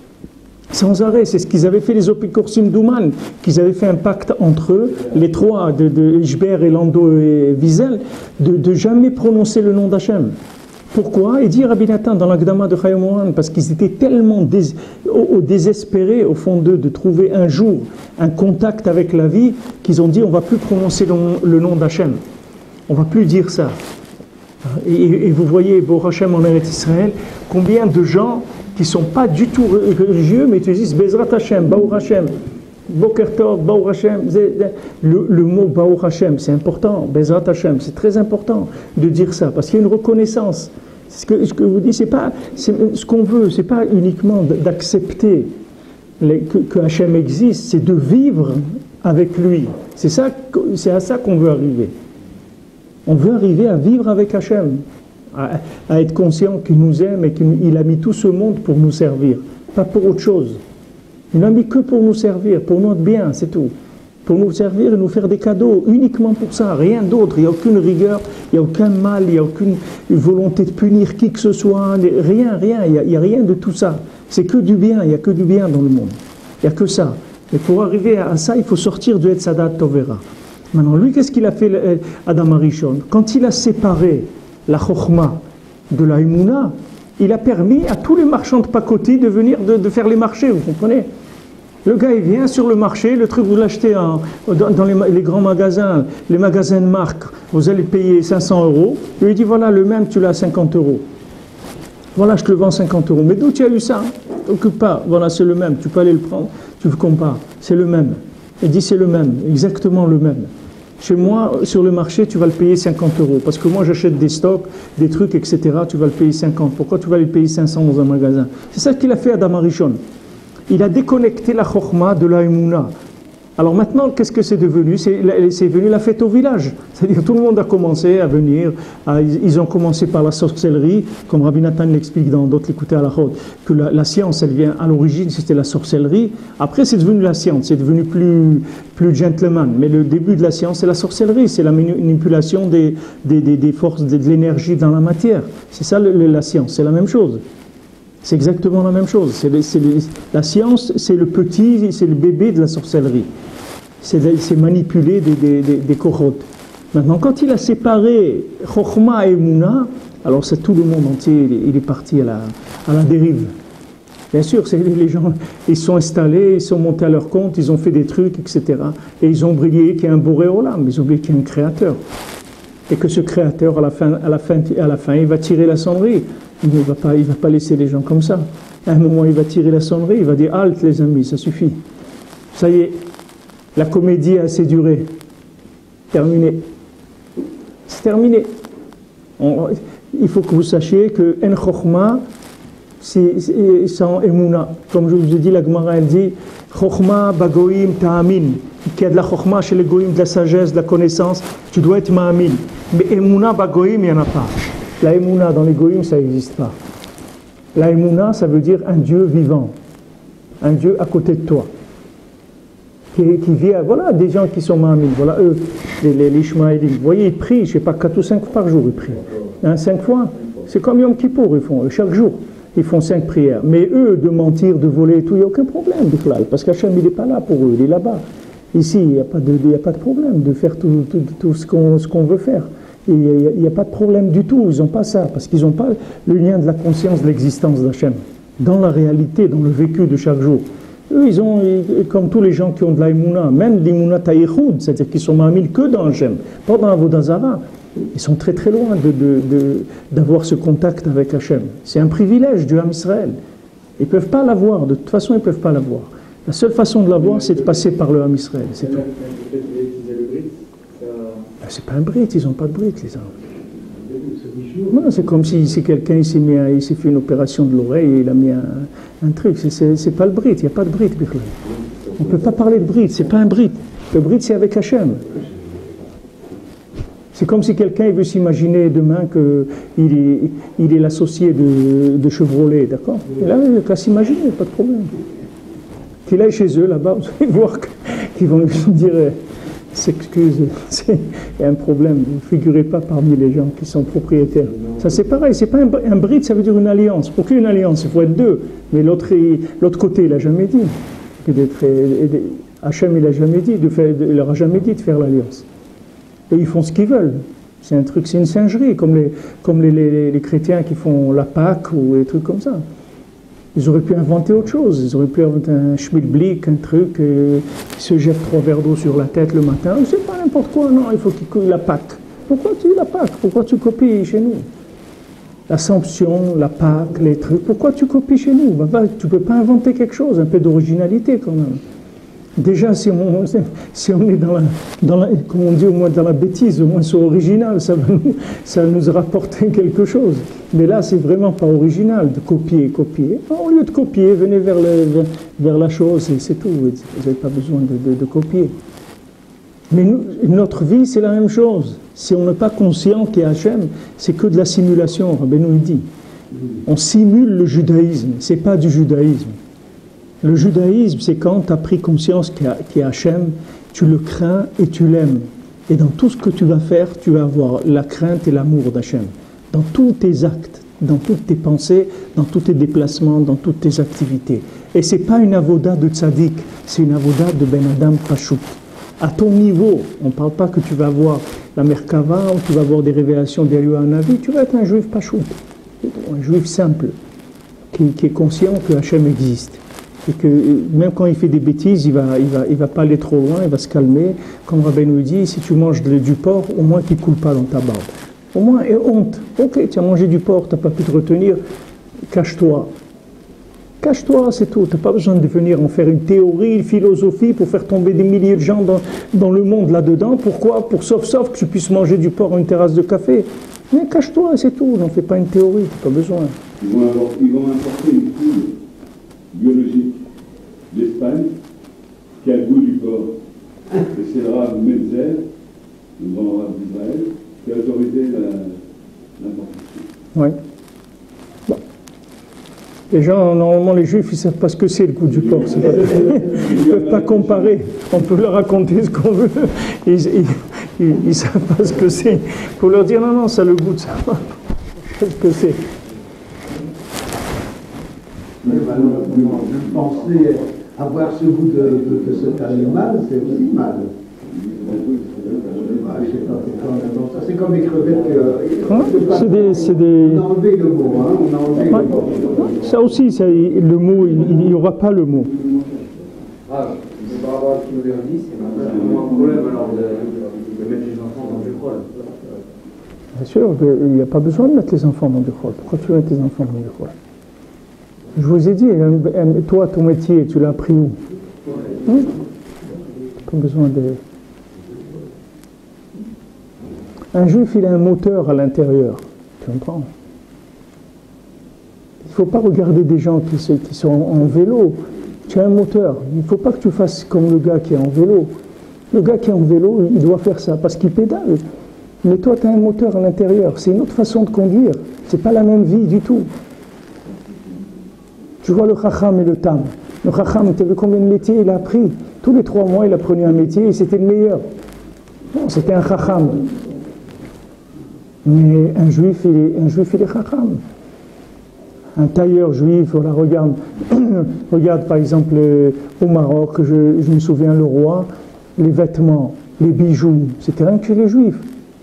Sans arrêt, c'est ce qu'ils avaient fait les Opikorsim d'Ouman, qu'ils avaient fait un pacte entre eux, les trois, de, de Ishber, Elando et Wiesel, de, de jamais prononcer le nom d'Hachem. Pourquoi? Il dit Rabbi Nathan dans l'Agdama de Chayam Moharan, parce qu'ils étaient tellement dés, au, au désespérés au fond d'eux de trouver un jour un contact avec la vie, qu'ils ont dit on ne va plus prononcer le, le nom d'Hachem. On ne va plus dire ça. Et, et vous voyez, Bo Hachem en Eretz Israël, combien de gens qui ne sont pas du tout religieux, mais tu dis Bezrat Hashem, Baou Hashem, Boker Tov, Baou Hashem. Le, le mot Baou Hashem, c'est important, Bezrat Hashem, c'est très important de dire ça, parce qu'il y a une reconnaissance. Ce que, ce que vous dites, c'est pas c'est, ce qu'on veut, c'est pas uniquement d'accepter les, que, que Hashem existe, c'est de vivre avec lui. C'est ça, c'est à ça qu'on veut arriver. On veut arriver à vivre avec Hashem. À, à être conscient qu'il nous aime et qu'il a mis tout ce monde pour nous servir, pas pour autre chose. Il n'a mis que pour nous servir, pour notre bien, c'est tout. Pour nous servir et nous faire des cadeaux, uniquement pour ça, rien d'autre. Il n'y a aucune rigueur, il n'y a aucun mal, il n'y a aucune volonté de punir qui que ce soit, rien, rien, il n'y a, il n'y a rien de tout ça. C'est que du bien, il n'y a que du bien dans le monde. Il n'y a que ça. Et pour arriver à ça, il faut sortir du Etzadat Tovera. Maintenant, lui, qu'est-ce qu'il a fait, Adam Arishon? Quand il a séparé la chokhma de la Emouna, il a permis à tous les marchands de pacotille de venir de, de faire les marchés, vous comprenez? Le gars il vient sur le marché, le truc vous l'achetez dans, dans les, les grands magasins, les magasins de marque, vous allez payer cinq cents euros, il lui dit voilà le même tu l'as à cinquante euros. Voilà je te le vends cinquante euros, mais d'où tu as eu ça? T'occupe pas, voilà c'est le même, tu peux aller le prendre, tu le compares, c'est le même. Il dit c'est le même, exactement le même. Chez moi, sur le marché, tu vas le payer cinquante euros. Parce que moi, j'achète des stocks, des trucs, et cetera. Tu vas le payer cinquante. Pourquoi tu vas le payer cinq cents dans un magasin? C'est ça qu'il a fait Adam Arishon. Il a déconnecté la chokhma de la Emouna. Alors maintenant, qu'est-ce que c'est devenu? C'est venu la fête au village. C'est-à-dire tout le monde a commencé à venir. À, ils ont commencé par la sorcellerie, comme Rabbi Nathan l'explique dans d'autres l'écouter à la Chod, que la, la science, elle vient à l'origine, c'était la sorcellerie. Après, c'est devenu la science, c'est devenu plus, plus gentleman. Mais le début de la science, c'est la sorcellerie, c'est la manipulation des, des, des, des forces, de l'énergie dans la matière. C'est ça le, la science, c'est la même chose. C'est exactement la même chose. C'est, c'est, la science, c'est le petit, c'est le bébé de la sorcellerie. C'est manipuler des, des, des, des kohot. Maintenant, quand il a séparé Chokhma et Emouna, alors c'est tout le monde entier, il est, il est parti à la, à la dérive. Bien sûr, les gens, ils sont installés, ils sont montés à leur compte, ils ont fait des trucs, et cetera. Et ils ont oublié qu'il y a un Boré Olam, ils ont oublié qu'il y a un créateur. Et que ce créateur, à la fin, à la fin, à la fin il va tirer la sonnerie. Il ne va pas, il va pas laisser les gens comme ça. À un moment, il va tirer la sonnerie, il va dire « Halte les amis, ça suffit. Ça y est, la comédie a assez duré. Terminé. C'est terminé. On, il faut que vous sachiez que En Chokhma, c'est sans Emouna. Comme je vous ai dit, la Gemara, elle dit « Chokhma bagoïm ta'amin ». Qu'il y a de la Chokhma chez les goïm, de la sagesse, de la connaissance, tu dois être ma'amin. Mais Emouna bagoïm, il n'y en a pas. La Emouna dans les goïm, ça n'existe pas. La Emouna, ça veut dire un Dieu vivant, un Dieu à côté de toi, qui, qui vit, à, voilà, des gens qui sont ma'amim, voilà eux, les, les, les Ishmaélim. Vous voyez, ils prient, je ne sais pas, quatre ou cinq fois par jour, ils prient. Hein, cinq fois, c'est comme Yom Kippour, ils font, chaque jour, ils font cinq prières. Mais eux, de mentir, de voler et tout, il n'y a aucun problème, parce qu'Hachem, il n'est pas là pour eux, il est là-bas. Ici, il n'y a, a pas de problème de faire tout, tout, tout ce qu'on ce qu'on veut faire. Il n'y a, a pas de problème du tout, ils n'ont pas ça, parce qu'ils n'ont pas le lien de la conscience de l'existence d'Hachem, dans la réalité, dans le vécu de chaque jour. Eux, ils ont, comme tous les gens qui ont de l'Aïmouna, même l'Imouna Taïchoud, c'est-à-dire qu'ils sont ma'amil que dans Hachem, pas dans Avodah Zarah, ils sont très très loin de, de, de, d'avoir ce contact avec Hachem. C'est un privilège du Ham Israël. Ils ne peuvent pas l'avoir, de toute façon ils ne peuvent pas l'avoir. La seule façon de l'avoir, c'est de passer par le Ham Israël, c'est tout. Ben, c'est pas un brit, ils n'ont pas de brit, les Arabes. Non, c'est comme si, si quelqu'un il s'est, mis à, il s'est fait une opération de l'oreille et il a mis un, un truc. C'est, c'est, c'est pas le brit, il n'y a pas de brit. On ne peut pas parler de brit, c'est pas un brit. Le brit, c'est avec Hachem. C'est comme si quelqu'un il veut s'imaginer demain qu'il est, il est l'associé de, de Chevrolet, d'accord? Et là, il va s'imaginer, pas de problème. Qu'il aille chez eux là-bas, vous allez voir qu'ils vont lui dire. S'excuse, il y a un problème, vous ne figurez pas parmi les gens qui sont propriétaires. Ça c'est pareil, c'est pas un, un brit, ça veut dire une alliance. Pour qu'il y ait une alliance, il faut être deux. Mais l'autre, l'autre côté, il n'a jamais dit. Hachem, il n'a jamais dit, de faire, il leur a jamais dit de faire l'alliance. Et ils font ce qu'ils veulent. C'est un truc, c'est une singerie, comme les, comme les, les, les chrétiens qui font la Pâque ou des trucs comme ça. Ils auraient pu inventer autre chose, ils auraient pu inventer un schmilblick, un truc, euh, qui se jette trois verres d'eau sur la tête le matin, c'est pas n'importe quoi, non, il faut qu'il couille la Pâque. Pourquoi tu dis la Pâque? Pourquoi tu copies chez nous? L'Assomption, la Pâque, les trucs, pourquoi tu copies chez nous? Ben, ben, tu peux pas inventer quelque chose, un peu d'originalité quand même. Déjà, si on, si on est dans la, dans la, comme on dit au moins dans la bêtise, au moins c'est original, ça va nous, ça va nous rapporter quelque chose. Mais là, c'est vraiment pas original de copier, copier. Au lieu de copier, venez vers, le, vers la chose et c'est tout. Vous n'avez pas besoin de, de, de copier. Mais nous, notre vie, c'est la même chose. Si on n'est pas conscient qu'il y a Hachem, c'est que de la simulation, Rabbeinu nous dit. On simule le judaïsme, c'est pas du judaïsme. Le judaïsme, c'est quand tu as pris conscience qu'il y a, qu'il y a Hachem, tu le crains et tu l'aimes. Et dans tout ce que tu vas faire, tu vas avoir la crainte et l'amour d'Hachem. Dans tous tes actes, dans toutes tes pensées, dans tous tes déplacements, dans toutes tes activités. Et ce n'est pas une avoda de tzaddik, c'est une avoda de Ben Adam Pachout. À ton niveau, on ne parle pas que tu vas avoir la Merkava, ou tu vas avoir des révélations d'Eliyahu Hanavi, tu vas être un juif Pachout, un juif simple, qui, qui est conscient que Hachem existe. Et que même quand il fait des bêtises, il ne va, il va, il va pas aller trop loin, il va se calmer. Comme Rabbeinu nous dit, si tu manges du porc, au moins qu'il ne coule pas dans ta barbe. Au moins, et honte. Ok, tu as mangé du porc, tu n'as pas pu te retenir, cache-toi. Cache-toi, c'est tout. Tu n'as pas besoin de venir en faire une théorie, une philosophie pour faire tomber des milliers de gens dans, dans le monde là-dedans. Pourquoi? Pour sauf, sauf que tu puisses manger du porc à une terrasse de café. Mais cache-toi, c'est tout. N'en fais pas une théorie, tu n'as pas besoin. Ils vont, avoir, ils vont importer une poule biologique d'Espagne qui a le goût du porc. Et c'est le Rav Metzer, le grand Rav d'Israël, qui a autorisé l'importation. Oui. Bon. Les gens, normalement, les juifs, ils ne savent pas ce que c'est le goût du porc. Pas... Ils ne peuvent pas comparer. On peut leur raconter ce qu'on veut. Ils ne savent pas ce que c'est. Il faut leur dire non, non, ça a le goût de ça. Qu'est-ce que c'est? Mais malheureusement, je pensais avoir ce goût de, de, de cet animal, c'est aussi mal. Ah, je sais pas, c'est comme les crevettes que... Hein? C'est des, c'est des... On a enlevé le mot, hein, on a enlevé ouais. le mot. Ça aussi, ça, le mot, il n'y aura pas le mot. Ah, c'est par rapport à ce que vous avez dit, c'est un problème alors de, de mettre les enfants dans du rôle. Bien sûr, il n'y a pas besoin de mettre les enfants dans du rôle. Pourquoi tu mets tes enfants dans du rôle? Je vous ai dit, toi, ton métier, tu l'as appris où? Hein? Pas besoin de... Un juif, il a un moteur à l'intérieur. Tu comprends? Il ne faut pas regarder des gens qui, se, qui sont en vélo. Tu as un moteur. Il ne faut pas que tu fasses comme le gars qui est en vélo. Le gars qui est en vélo, il doit faire ça parce qu'il pédale. Mais toi, tu as un moteur à l'intérieur. C'est une autre façon de conduire. Ce n'est pas la même vie du tout. Tu vois le Chacham et le Tam. Le Chacham, tu as vu combien de métiers il a appris? Tous les trois mois, il apprenait un métier et c'était le meilleur. Non, c'était un Chacham. Mais un juif, il est, un juif, il est Chacham. Un tailleur juif, voilà, regarde, regarde par exemple au Maroc, je, je me souviens le roi, les vêtements, les bijoux, c'était rien que chez les juifs.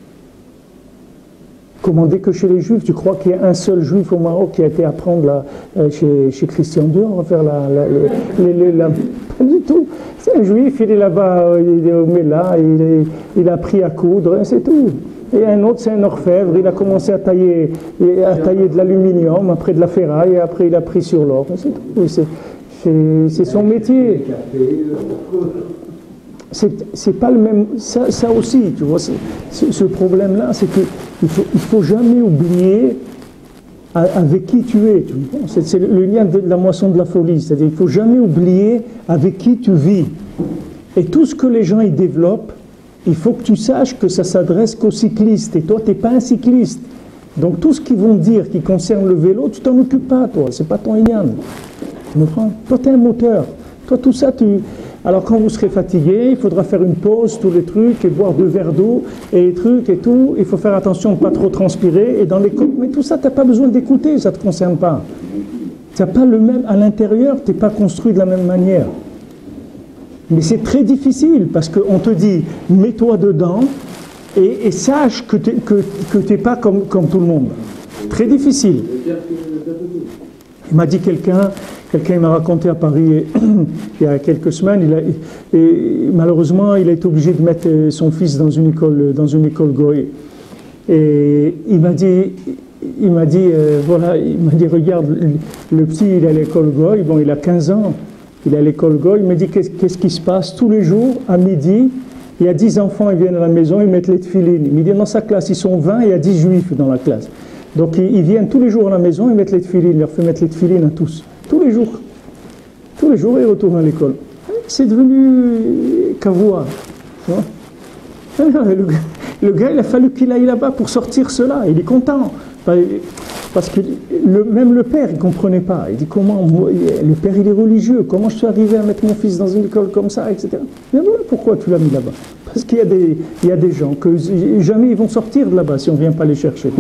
Commandé que chez les juifs, tu crois qu'il y a un seul juif au Maroc qui a été apprendre la, euh, chez, chez Christian Dior à faire la, la, les, les, la... Pas du tout. C'est un juif, il est là-bas, il est au Mela, il, est, il a appris à coudre, c'est tout. Et un autre, c'est un orfèvre, il a commencé à tailler, à tailler de l'aluminium, après de la ferraille, et après il a pris sur l'or, c'est tout. C'est, C'est son métier. C'est pas le même. Ça, ça aussi, tu vois, ce, ce problème-là, c'est qu'il ne faut, il faut jamais oublier avec qui tu es. C'est le lien de la moisson de la folie. C'est-à-dire qu'il ne faut jamais oublier avec qui tu vis. Et tout ce que les gens y développent, il faut que tu saches que ça s'adresse qu'aux cyclistes. Et toi, tu n'es pas un cycliste. Donc tout ce qu'ils vont dire qui concerne le vélo, tu t'en occupes pas, toi. C'est pas ton Yann. Tu me prends? Toi, tu es un moteur. Toi, tout ça, tu... Alors quand vous serez fatigué, il faudra faire une pause, tous les trucs, et boire deux verres d'eau, et les trucs et tout. Il faut faire attention de ne pas trop transpirer. Et dans les... Mais tout ça, tu n'as pas besoin d'écouter, ça ne te concerne pas. Tu n'as pas le même... À l'intérieur, tu n'es pas construit de la même manière. Mais c'est très difficile, parce qu'on te dit, mets-toi dedans, et, et sache que tu n'es pas comme, comme tout le monde. Très difficile. Il m'a dit quelqu'un, quelqu'un m'a raconté à Paris il y a quelques semaines, il a, et malheureusement il a été obligé de mettre son fils dans une école, dans une école goy. Et il m'a dit, il m'a dit, euh, voilà, il m'a dit, regarde, le, le petit il est à l'école goy, bon il a quinze ans, il est à l'école goy, il m'a dit qu'est-ce qu'est-ce qui se passe tous les jours à midi. Il y a dix enfants, ils viennent à la maison, ils mettent les tefilines. Il me dit dans sa classe ils sont vingt, il y a dix juifs dans la classe. Donc ils viennent tous les jours à la maison, ils mettent les tefilines, il leur fait mettre les tefilines à tous. Tous les jours. Tous les jours, ils retournent à l'école. C'est devenu kavoua. Le, le gars, il a fallu qu'il aille là-bas pour sortir cela. Il est content. Parce que le, même le père, il ne comprenait pas. Il dit comment, moi, le père, il est religieux. Comment je suis arrivé à mettre mon fils dans une école comme ça, et cetera. Mais voilà pourquoi tu l'as mis là-bas. Parce qu'il y a des, il y a des gens que jamais ils vont sortir de là-bas si on ne vient pas les chercher.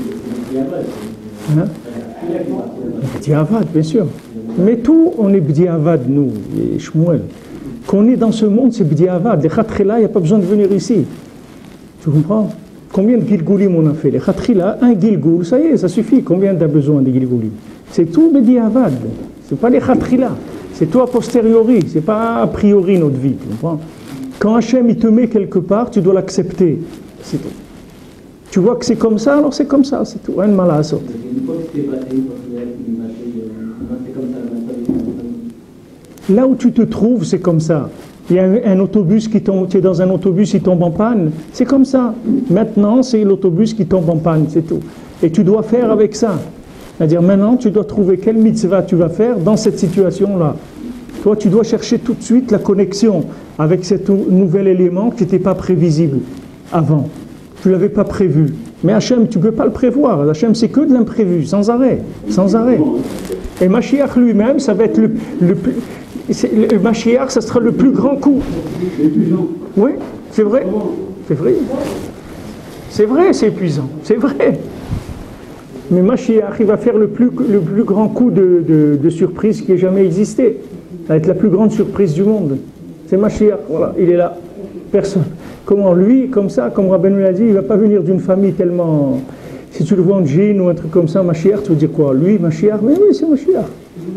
Hein? Bdiavad, bien sûr. Mais tout, on est bdiavad, nous, les Shmuel. Qu'on est dans ce monde, c'est bdiavad. Les khatrila, il n'y a pas besoin de venir ici. Tu comprends? Combien de gilgoulim on a fait? Les khatrila, un gilgoul, ça y est, ça suffit. Combien tu as besoin de gilgoulim? C'est tout bdiavad. Ce n'est pas les khatrila. C'est toi a posteriori. Ce n'est pas a priori notre vie. Tu comprends? Quand Hachem, il te met quelque part, tu dois l'accepter. C'est tout. Tu vois que c'est comme ça, alors c'est comme ça, c'est tout. Rien de mal à sortir. Là où tu te trouves, c'est comme ça. Il y a un, un autobus qui tombe, tu es dans un autobus, il tombe en panne, c'est comme ça. Maintenant, c'est l'autobus qui tombe en panne, c'est tout. Et tu dois faire avec ça. C'est-à-dire maintenant, tu dois trouver quelle mitzvah tu vas faire dans cette situation-là. Toi, tu dois chercher tout de suite la connexion avec cet nouvel élément qui n'était pas prévisible avant. Tu ne l'avais pas prévu. Mais Hachem, tu ne peux pas le prévoir. Hachem, c'est que de l'imprévu, sans arrêt. Sans arrêt. Et Mashiach lui-même, ça va être le, le, le, le Mashiach, ça sera le plus grand coup. Oui, c'est vrai. C'est vrai. C'est vrai, c'est épuisant. C'est vrai. Mais Mashiach, il va faire le plus, le plus grand coup de, de, de surprise qui ait jamais existé. Ça va être la plus grande surprise du monde. C'est Mashiach, voilà, il est là. Personne. Comment lui, comme ça, comme Rabbeinu l'a dit, il ne va pas venir d'une famille tellement... Si tu le vois en jean ou un truc comme ça, Mashiach, tu veux dire quoi? Lui, Mashiach? Mais oui, c'est Mashiach.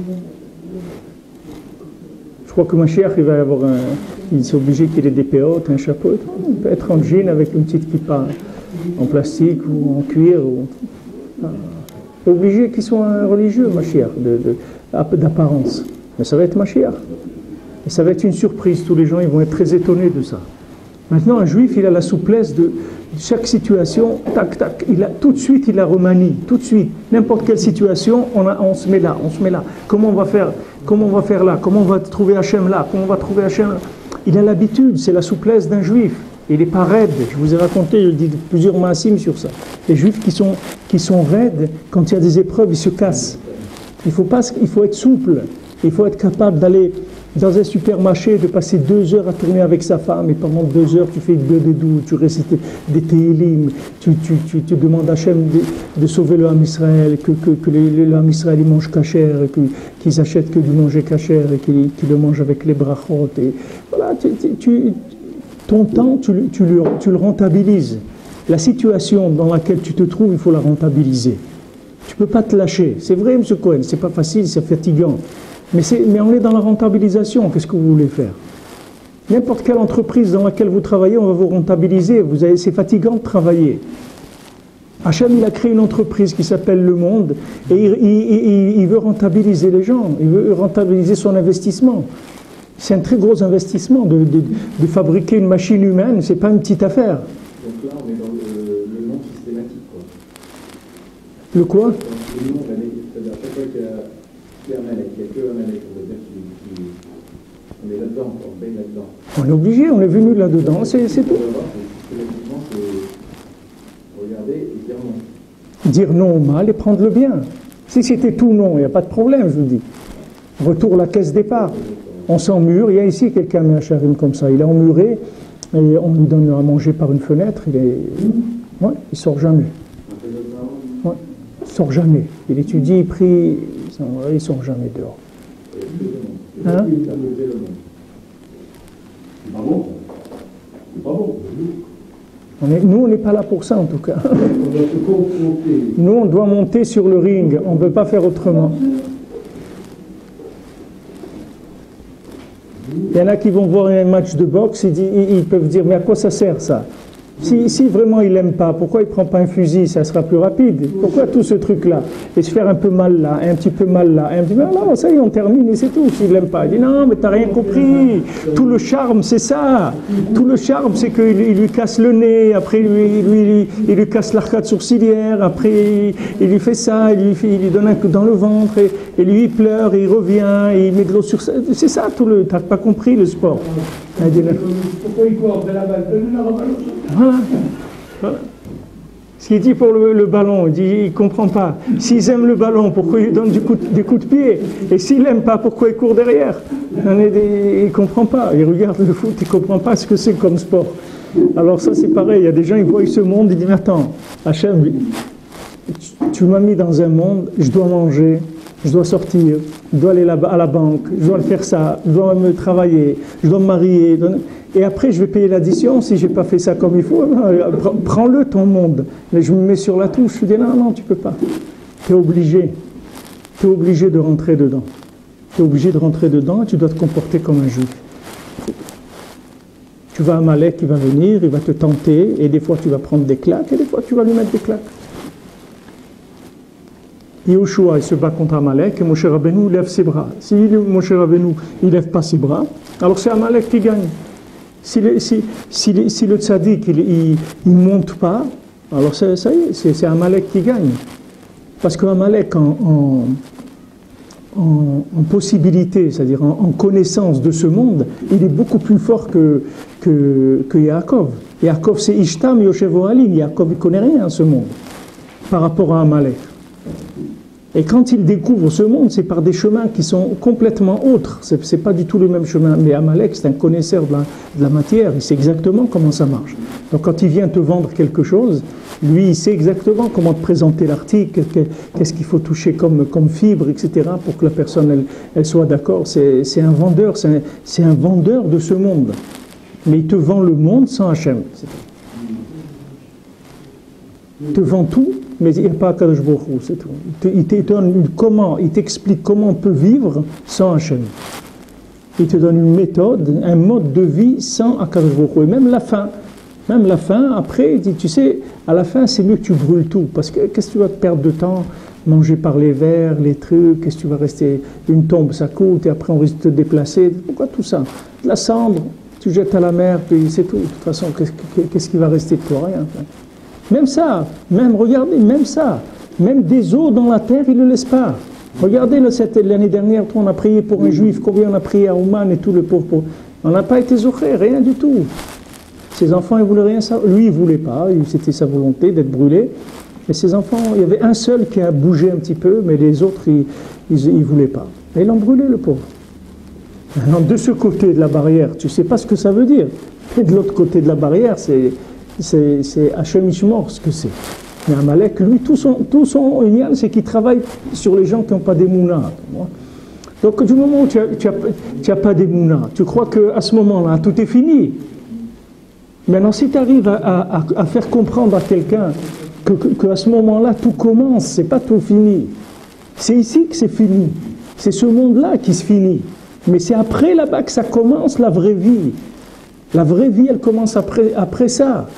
Je crois que Mashiach, il va y avoir un... Il est obligé qu'il ait des péotes, un chapeau. Il peut être en jean avec une petite kippa en plastique ou en cuir. Ou... C'est obligé qu'il soit un religieux, Mashiach, d'apparence. Mais ça va être Mashiach. Et ça va être une surprise. Tous les gens ils vont être très étonnés de ça. Maintenant, un juif, il a la souplesse de chaque situation, tac, tac, il a, tout de suite, il la remanie, tout de suite. N'importe quelle situation, on, a, on se met là, on se met là. Comment on va faire, comment on va faire là? Comment on va trouver Hachem là? Comment on va trouver Hachem là? Il a l'habitude, c'est la souplesse d'un juif. Il n'est pas raide. Je vous ai raconté, je dis plusieurs massimes sur ça. Les juifs qui sont, qui sont raides, quand il y a des épreuves, ils se cassent. Il faut, pas, il faut être souple. Il faut être capable d'aller dans un supermarché, de passer deux heures à tourner avec sa femme, et pendant deux heures, tu fais de doudou, tu récites des télim, tu, tu, tu, tu demandes à Hachem de, de sauver le Ham Israël, que, que, que le, le Ham Israël mange kasher, qu'ils qu achètent que du manger kasher, et qu'ils qu le mangent avec les brachot. Et voilà, tu, tu, ton temps, tu, tu, le, tu le rentabilises. La situation dans laquelle tu te trouves, il faut la rentabiliser. Tu ne peux pas te lâcher. C'est vrai, M. Cohen, c'est pas facile, c'est fatigant. Mais, mais on est dans la rentabilisation, qu'est-ce que vous voulez faire? N'importe quelle entreprise dans laquelle vous travaillez, on va vous rentabiliser. Vous avez, c'est fatigant de travailler. Hachem, il a créé une entreprise qui s'appelle Le Monde et il, il, il, il veut rentabiliser les gens, il veut rentabiliser son investissement. C'est un très gros investissement de, de, de fabriquer une machine humaine, c'est pas une petite affaire. Donc là, on est dans le, le nom systématique, quoi. Le quoi? Donc, le nom, c'est-à-dire à chaque fois qu'il y a, qu'il y a un Amalek, il n'y a que un Amalek, on va dire qui, qui, on est là-dedans, on baigne là-dedans. On est obligé, on est venu là-dedans, c'est tout. Systématiquement, c'est regarder et dire non. Dire non au mal et prendre le bien. Si c'était tout non, il n'y a pas de problème, je vous dis. Retour à la caisse départ. On s'emmure, il y a ici quelqu'un met un charim comme ça, il est emmuré et on lui donne à manger par une fenêtre, il est... Ouais, il sort jamais. Ouais, il sort jamais. Il étudie, il prie, il sort jamais dehors. Hein? C'est pas bon. C'est pas bon. On est, nous, on n'est pas là pour ça en tout cas. On doit se confronter. Nous, on doit monter sur le ring, on ne peut pas faire autrement. Il y en a qui vont voir un match de boxe, ils, ils peuvent dire, mais à quoi ça sert ça? Si, si vraiment il n'aime pas, pourquoi il ne prend pas un fusil? Ça sera plus rapide. Pourquoi tout ce truc-là? Et se faire un peu mal là, un petit peu mal là, un petit peu mal là, ça y est, on termine et c'est tout. S'il n'aime pas, il dit non, mais t'as rien compris. Tout le charme, c'est ça. Tout le charme, c'est qu'il il lui casse le nez, après lui, lui, il lui casse l'arcade sourcilière, après il lui fait ça, il lui, fait, il lui donne un coup dans le ventre, et, et lui il pleure, et il revient, et il met de l'eau sur ça. C'est ça tout le. T'as pas compris le sport. Pourquoi il court après la balle? Donne-le la balle. Voilà. Voilà. Ce qu'il dit pour le, le ballon, il dit il ne comprend pas. S'ils aiment le ballon, pourquoi ils donnent du coup, des coups de pied? Et s'ils n'aiment pas, pourquoi ils courent derrière? Il ne comprend pas. Il regarde le foot, il ne comprend pas ce que c'est comme sport. Alors ça c'est pareil, il y a des gens, ils voient ce monde, ils disent attends, Hachem, tu, tu m'as mis dans un monde, je dois manger, je dois sortir, je dois aller là à la banque, je dois faire ça, je dois me travailler, je dois me marier. Et après, je vais payer l'addition si je n'ai pas fait ça comme il faut. Prends-le, ton monde. Mais je me mets sur la touche, je dis non, non, tu ne peux pas. Tu es obligé. Tu es obligé de rentrer dedans. Tu es obligé de rentrer dedans et tu dois te comporter comme un juif. Tu vas à Amalek, il va venir, il va te tenter, et des fois tu vas prendre des claques, et des fois tu vas lui mettre des claques. Yehoshua, il se bat contre Amalek, et Moshe Rabbeinu lève ses bras. Si Moshe Rabbeinu ne lève pas ses bras, alors c'est Amalek qui gagne. Si le, si, si le, si le tzaddik, il ne monte pas, alors ça, ça y est, c'est Amalek qui gagne. Parce qu'Amalek, en, en, en, en possibilité, c'est-à-dire en, en connaissance de ce monde, il est beaucoup plus fort que, que, que Yaakov. Yaakov, c'est Ishtam, Yoshev Ohalim. Yaakov, il ne connaît rien à ce monde, par rapport à Amalek. Et quand il découvre ce monde, c'est par des chemins qui sont complètement autres. Ce n'est pas du tout le même chemin. Mais Amalek, c'est un connaisseur de la, de la matière. Il sait exactement comment ça marche. Donc quand il vient te vendre quelque chose, lui, il sait exactement comment te présenter l'article, qu'est-ce qu'il faut toucher comme, comme fibre, et cetera, pour que la personne elle, elle soit d'accord. C'est un vendeur, c'est un, un vendeur de ce monde. Mais il te vend le monde sans Hachem. Il te vend tout, mais il n'y a pas Kadosh Baruch Hu, c'est tout. Il te donne comment, il t'explique comment on peut vivre sans Hachem. Il te donne une méthode, un mode de vie sans Kadosh Baruch Hu. Et même la fin, même la fin, après, il dit, tu sais, à la fin, c'est mieux que tu brûles tout. Parce que qu'est-ce que tu vas te perdre de temps? Manger par les verres, les trucs, qu'est-ce que tu vas rester? Une tombe, ça coûte, et après on risque de te déplacer. Pourquoi tout ça? De la cendre, tu jettes à la mer, puis c'est tout. De toute façon, qu'est-ce qui va rester de toi? Rien. Même ça, même, regardez, même ça, même des eaux dans la terre, il ne le laisse pas. Regardez l'année dernière, on a prié pour un juif, combien on a prié à Ouman et tout le pauvre. pauvre. On n'a pas été zoché, rien du tout. Ses enfants, ils ne voulaient rien savoir. Lui, il ne voulait pas, c'était sa volonté d'être brûlé. Et ses enfants, il y avait un seul qui a bougé un petit peu, mais les autres, ils ne voulaient pas. Et ils l'ont brûlé, le pauvre. Maintenant, de ce côté de la barrière, tu ne sais pas ce que ça veut dire. Et de l'autre côté de la barrière, c'est... c'est Hachem Ishmor ce que c'est. Mais Amalek, lui, tout son, tout son union, c'est qu'il travaille sur les gens qui n'ont pas d'émouna. Donc du moment où tu n'as tu as pas d'émouna, tu crois qu'à ce moment-là, tout est fini. Maintenant, si tu arrives à, à, à faire comprendre à quelqu'un qu'à que, que ce moment-là, tout commence, c'est pas tout fini. C'est ici que c'est fini. C'est ce monde-là qui se finit. Mais c'est après là-bas que ça commence la vraie vie. La vraie vie, elle commence après, après ça.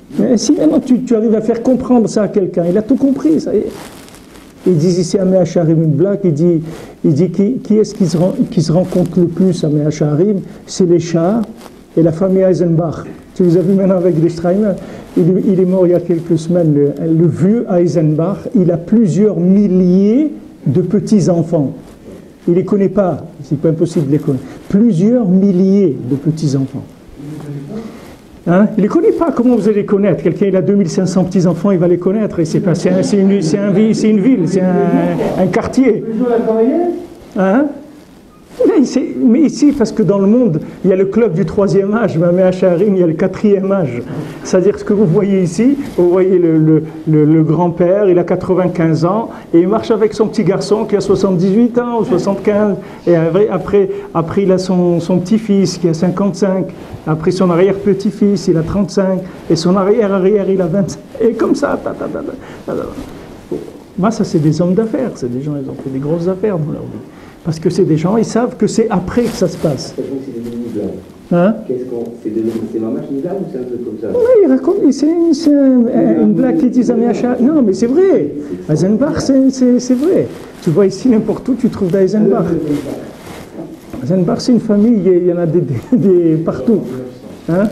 Mais si maintenant tu, tu arrives à faire comprendre ça à quelqu'un, il a tout compris, ça y est. Ils disent ici à Mea Shearim une blague, il dit, il dit qui, qui est-ce qui se, rend, qui se rencontre le plus à Mea Shearim? C'est les chats et la famille Eisenbach. Tu les as vus maintenant avec les Streimer. Il, il est mort il y a quelques semaines, le, le vieux Eisenbach. Il a plusieurs milliers de petits-enfants. Il ne les connaît pas, c'est pas impossible de les connaître. Plusieurs milliers de petits-enfants. Hein? Il ne les connaît pas, comment vous allez les connaître? Quelqu'un il a deux mille cinq cents petits-enfants, il va les connaître. C'est un, une, un, c'est une ville, c'est un, un quartier. Hein? Mais, mais ici, parce que dans le monde, il y a le club du troisième âge, mais à Mea Shearim, il y a le quatrième âge. C'est-à-dire ce que vous voyez ici, vous voyez le, le, le, le grand-père, il a quatre-vingt-quinze ans, et il marche avec son petit garçon qui a soixante-dix-huit ans ou soixante-quinze, et après, après il a son, son petit-fils qui a cinquante-cinq, après son arrière-petit-fils, il a trente-cinq, et son arrière-arrière, il a vingt-cinq, et comme ça, ta, ta, ta, ta, ta, ta. Moi, ça c'est des hommes d'affaires, c'est des gens, ils ont fait des grosses affaires dans leur vie. Parce que c'est des gens, ils savent que c'est après que ça se passe. Hein? Qu'est-ce qu'on... C'est de... c'est ma machine blague ou c'est un truc comme ça? Oui, il raconte, c'est une, c'est un, une blague qui dit à Mea Shearim. Non, mais c'est vrai. Eisenbach, c'est, c'est, c'est vrai. Tu vois ici, n'importe où, tu trouves d'Eisenbach. Eisenbach, c'est une famille, il y en a des, des, des partout. Hein?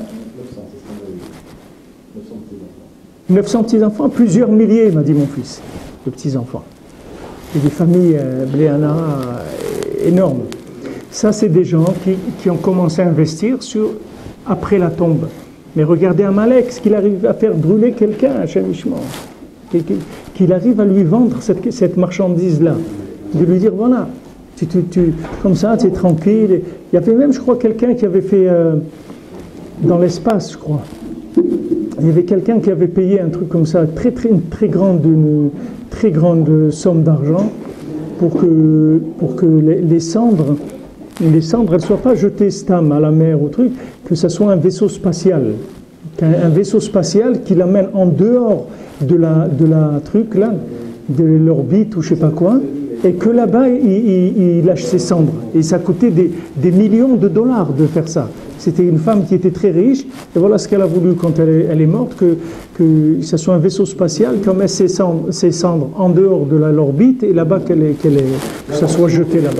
neuf cents petits-enfants, plusieurs milliers, m'a dit mon fils, de petits-enfants. Et des familles euh, Bléana euh, énormes. Ça, c'est des gens qui, qui ont commencé à investir sur, après la tombe. Mais regardez Amalek, ce qu'il arrive à faire brûler quelqu'un, Hachem Ishmael. Qu'il arrive à lui vendre cette, cette marchandise-là. De lui dire, voilà, tu, tu, tu, comme ça, tu es tranquille. Il y avait même, je crois, quelqu'un qui avait fait, euh, dans l'espace, je crois. Il y avait quelqu'un qui avait payé un truc comme ça, très, très, une très grande... Une, très grande somme d'argent pour que, pour que les, les cendres, les cendres, elles ne soient pas jetées stam à la mer ou truc, que ce soit un vaisseau spatial. Un, un vaisseau spatial qui l'amène en dehors de la, de la truc là, de l'orbite ou je sais pas quoi, et que là-bas il, il, il lâche ses cendres. Et ça coûtait des, des millions de dollars de faire ça. C'était une femme qui était très riche, et voilà ce qu'elle a voulu quand elle est, elle est morte, que, que ce soit un vaisseau spatial qui met ses cendres, ses cendres en dehors de l'orbite, et là-bas qu'elle est, qu'elle est, que ça soit jeté là-bas.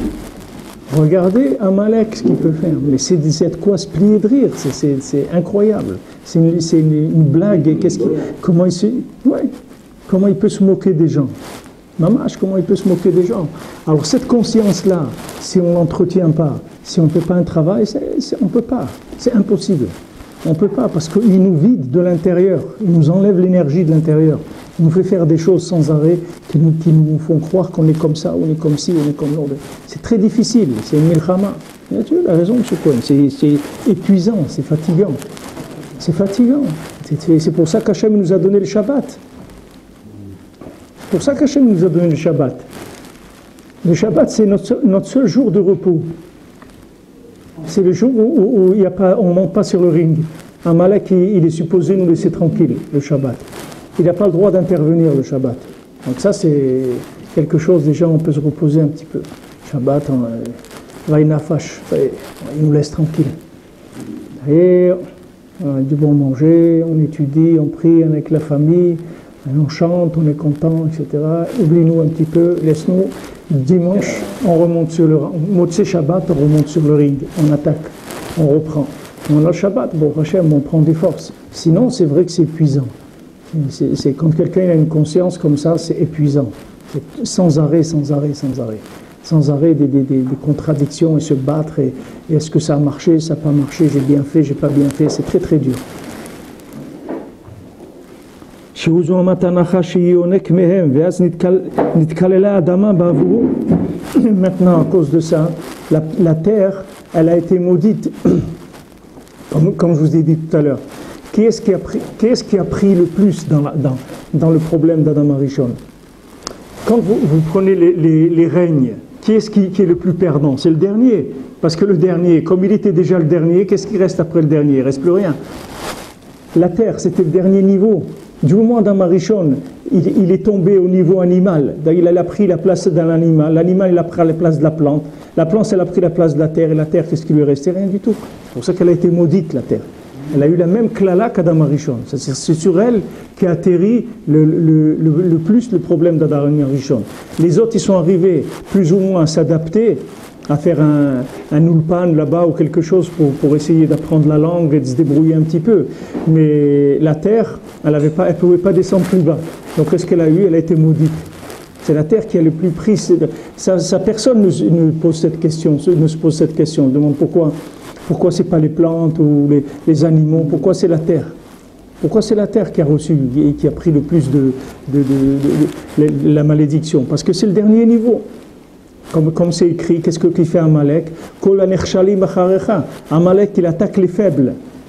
Regardez Amalek ce qu'il peut faire, mais c'est, c'est de quoi se plier de rire, c'est, c'est, c'est incroyable. C'est une, c'est une, une blague, et qu'est-ce qu'il, comment, il se, ouais, comment il peut se moquer des gens. Mamash, comment il peut se moquer des gens. Alors cette conscience-là, si on ne l'entretient pas, si on ne fait pas un travail, c'est, c'est, on ne peut pas, c'est impossible. On ne peut pas parce qu'il nous vide de l'intérieur, il nous enlève l'énergie de l'intérieur, il nous fait faire des choses sans arrêt qui nous, qui nous font croire qu'on est comme ça, on est comme ci, on est comme l'autre. C'est très difficile, c'est une milchama. Tu as raison, M. Cohen, c'est, c'est épuisant, c'est fatigant. C'est fatigant. C'est, c'est pour ça qu'Hachem nous a donné le Shabbat. C'est pour ça qu'Hachem nous a donné le Shabbat. Le Shabbat, c'est notre, notre seul jour de repos. C'est le jour où, où, où il y a pas, on ne monte pas sur le ring. Amalek, il, il est supposé nous laisser tranquille, le Shabbat. Il n'a pas le droit d'intervenir, le Shabbat. Donc ça, c'est quelque chose, déjà, on peut se reposer un petit peu. Shabbat, Vaïnafash, il nous laisse tranquille. Et on a du bon manger, on étudie, on prie avec la famille, on chante, on est content, et cetera. Oublie-nous un petit peu, laisse-nous. Dimanche, on remonte sur le Motsé Shabbat, on remonte sur le ring, on attaque, on reprend. On a le Shabbat, bon, Hachem, on prend des forces. Sinon, c'est vrai que c'est épuisant. C'est, c'est, quand quelqu'un a une conscience comme ça, c'est épuisant. C'est sans arrêt, sans arrêt, sans arrêt. Sans arrêt des, des, des, des contradictions et se battre. Et, et est-ce que ça a marché, ça n'a pas marché, j'ai bien fait, j'ai pas bien fait. C'est très très dur. Maintenant, à cause de ça, la, la terre, elle a été maudite, comme, comme je vous ai dit tout à l'heure. Qui est-ce qui a pris, qui est-ce qui a pris le plus dans, la, dans, dans le problème d'Adam Arishon? Quand vous, vous prenez les, les, les règnes, qui est-ce qui, qui est le plus perdant? C'est le dernier. Parce que le dernier, comme il était déjà le dernier, qu'est-ce qui reste après le dernier? Il ne reste plus rien. La terre, c'était le dernier niveau. Du moment d'Adam Arishon, il, il est tombé au niveau animal. Il a pris la place d'un animal. L'animal, il a pris la place de la plante. La plante, elle a pris la place de la terre. Et la terre, qu'est-ce qui lui restait? Rien du tout. C'est pour ça qu'elle a été maudite, la terre. Elle a eu la même klala qu'Adam Arishon. C'est sur elle qu'a atterri le, le, le, le plus le problème d'Adam Arishon. Les autres, ils sont arrivés plus ou moins à s'adapter, à faire un, un ulpan là-bas ou quelque chose pour, pour essayer d'apprendre la langue et de se débrouiller un petit peu. Mais la terre, elle ne pouvait pas descendre plus bas. Donc qu'est-ce qu'elle a eu? Elle a été maudite. C'est la terre qui a le plus pris. Ça, ça, personne ne, ne pose cette question, ne se pose cette question. On demande pourquoi, pourquoi c'est pas les plantes ou les, les animaux, pourquoi c'est la terre? Pourquoi c'est la terre qui a reçu et qui a pris le plus de, de, de, de, de, de la malédiction? Parce que c'est le dernier niveau. Comme, comme c'est écrit, qu'est-ce que qui fait Amalek? Amalek, il attaque les faibles.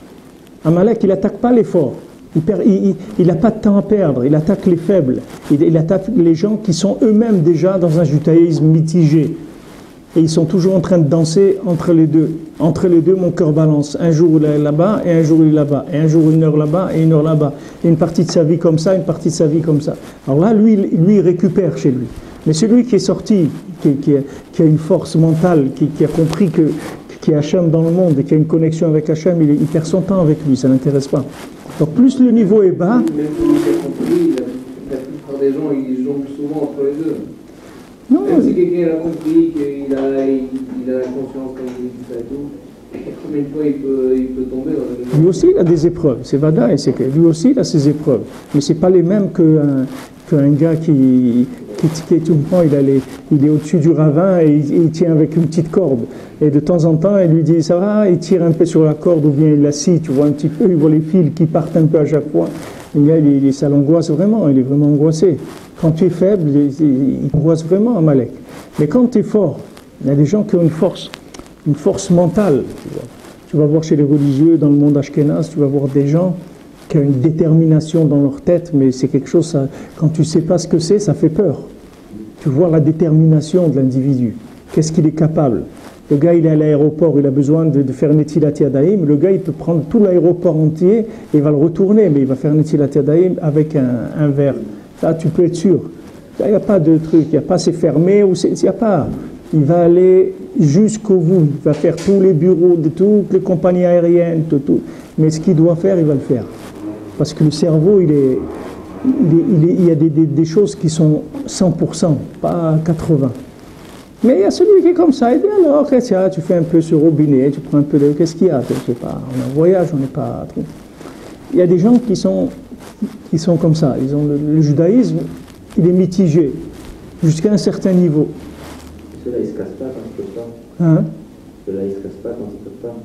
Amalek, il attaque pas les forts. Il n'a pas de temps à perdre, il attaque les faibles, il, il attaque les gens qui sont eux-mêmes déjà dans un judaïsme mitigé. Et ils sont toujours en train de danser entre les deux. Entre les deux, mon cœur balance. Un jour il est là-bas et un jour il est là-bas. Et un jour une heure là-bas et une heure là-bas. Et une partie de sa vie comme ça, une partie de sa vie comme ça. Alors là, lui, lui il récupère chez lui. Mais celui qui est sorti, qui, qui, a, qui a une force mentale, qui, qui a compris que, qu'il y a Hachem dans le monde et qui a une connexion avec Hachem, il, il perd son temps avec lui, ça ne l'intéresse pas. Donc plus le niveau est bas... Même si il a compris, la, la plupart des gens, ils jonglent souvent entre les deux. Non, Même si quelqu'un a compris qu'il a, il, il a la conscience comme il dit ça et tout, combien de fois il peut, il peut tomber dans le... Lui aussi, il a des épreuves. C'est Vada et c'est que lui aussi, il a ses épreuves. Mais ce n'est pas les mêmes qu'un qu'un gars qui, qui, qui tout le temps, il, a les, il est au-dessus du ravin et il, il tient avec une petite corde. Et de temps en temps, il lui dit, ça va, il tire un peu sur la corde ou bien il l'assit, tu vois un petit peu, il voit les fils qui partent un peu à chaque fois. Le gars, il, il, ça l'angoisse vraiment, il est vraiment angoissé. Quand tu es faible, il, il angoisse vraiment Amalek. Mais quand tu es fort, il y a des gens qui ont une force, une force mentale. Tu vois. Tu vas voir chez les religieux, dans le monde ashkénaze, tu vas voir des gens qui ont une détermination dans leur tête, mais c'est quelque chose, ça, quand tu ne sais pas ce que c'est, ça fait peur. Tu vois la détermination de l'individu. Qu'est-ce qu'il est capable? Le gars, il est à l'aéroport, il a besoin de, de faire Netilat Yadayim. Le gars, il peut prendre tout l'aéroport entier et il va le retourner, mais il va faire Netilat Yadayim avec un, un verre. Là, tu peux être sûr. Là, il n'y a pas de truc, il n'y a pas c'est fermé, ou il n'y a pas. Il va aller jusqu'au bout, il va faire tous les bureaux de toutes les compagnies aériennes, tout, tout. Mais ce qu'il doit faire, il va le faire. Parce que le cerveau, il, est, il, est, il, est, il y a des, des, des choses qui sont cent pour cent, pas quatre-vingts. Mais il y a celui qui est comme ça, il dit alors, qu'est-ce qu'il y a? Tu fais un peu sur robinet, tu prends un peu de... Qu'est-ce qu'il y a? Je sais pas, on est en voyage, on n'est pas... Il y a des gens qui sont, qui sont comme ça. Ils ont le, le judaïsme, il est mitigé, jusqu'à un certain niveau. Cela, il ne se casse pas quand il ne peut pas. Hein? Cela, il ne se casse pas quand il ne peut pas.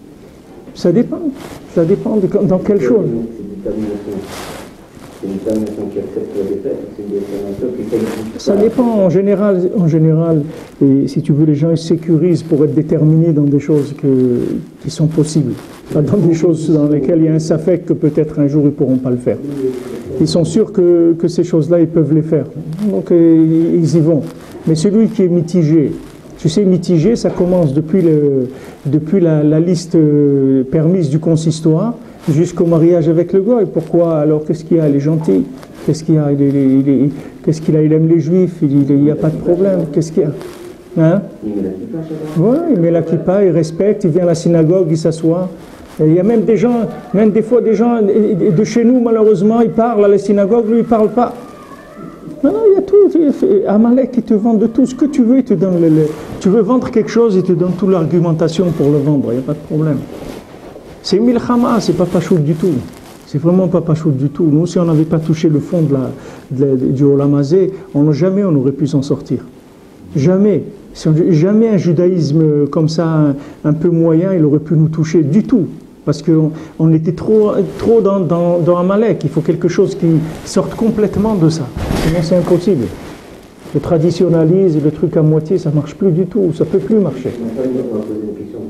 Ça dépend. Ça dépend de dans quelle chose. C'est une détermination. C'est une détermination qui accepte la défaite. C'est une détermination qui fait... Ça dépend. En général, en général, et si tu veux, les gens ils sécurisent pour être déterminés dans des choses que, qui sont possibles. Pas dans des choses dans lesquelles il y a un safek que peut-être un jour ils ne pourront pas le faire. Ils sont sûrs que, que ces choses-là, ils peuvent les faire. Donc euh, ils y vont. Mais celui qui est mitigé, tu sais, mitigé, ça commence depuis, le, depuis la, la liste euh, permise du consistoire jusqu'au mariage avec le goy. Pourquoi? Alors, qu'est-ce qu'il y a? Il est gentil. Qu'est-ce qu'il y a? il, est, il, est, qu'est-ce qu'il a? Il aime les juifs. Il n'y a pas de problème. Qu'est-ce qu'il y a? Hein? Oui, il met la kippa, il respecte, il vient à la synagogue, il s'assoit. Et il y a même des gens, même des fois des gens de chez nous, malheureusement, ils parlent à la synagogue, lui, il ne parle pas. Non, non, il y a tout. Amalek, il te vend de tout. Ce que tu veux, il te donne le, le... Tu veux vendre quelque chose, il te donne toute l'argumentation pour le vendre. Il n'y a pas de problème. C'est Milchama, c'est pas pachout du tout. C'est vraiment pas pachout du tout. Nous, si on n'avait pas touché le fond de la, de la, du Olamazé, on, jamais on aurait pu s'en sortir. Jamais. Jamais un judaïsme comme ça, un, un peu moyen, il aurait pu nous toucher du tout. Parce qu'on on était trop, trop dans, dans, dans Amalek. Il faut quelque chose qui sorte complètement de ça. Sinon, c'est impossible. Le traditionnalisme, le truc à moitié, ça ne marche plus du tout. Ça ne peut plus marcher. On va poser une question.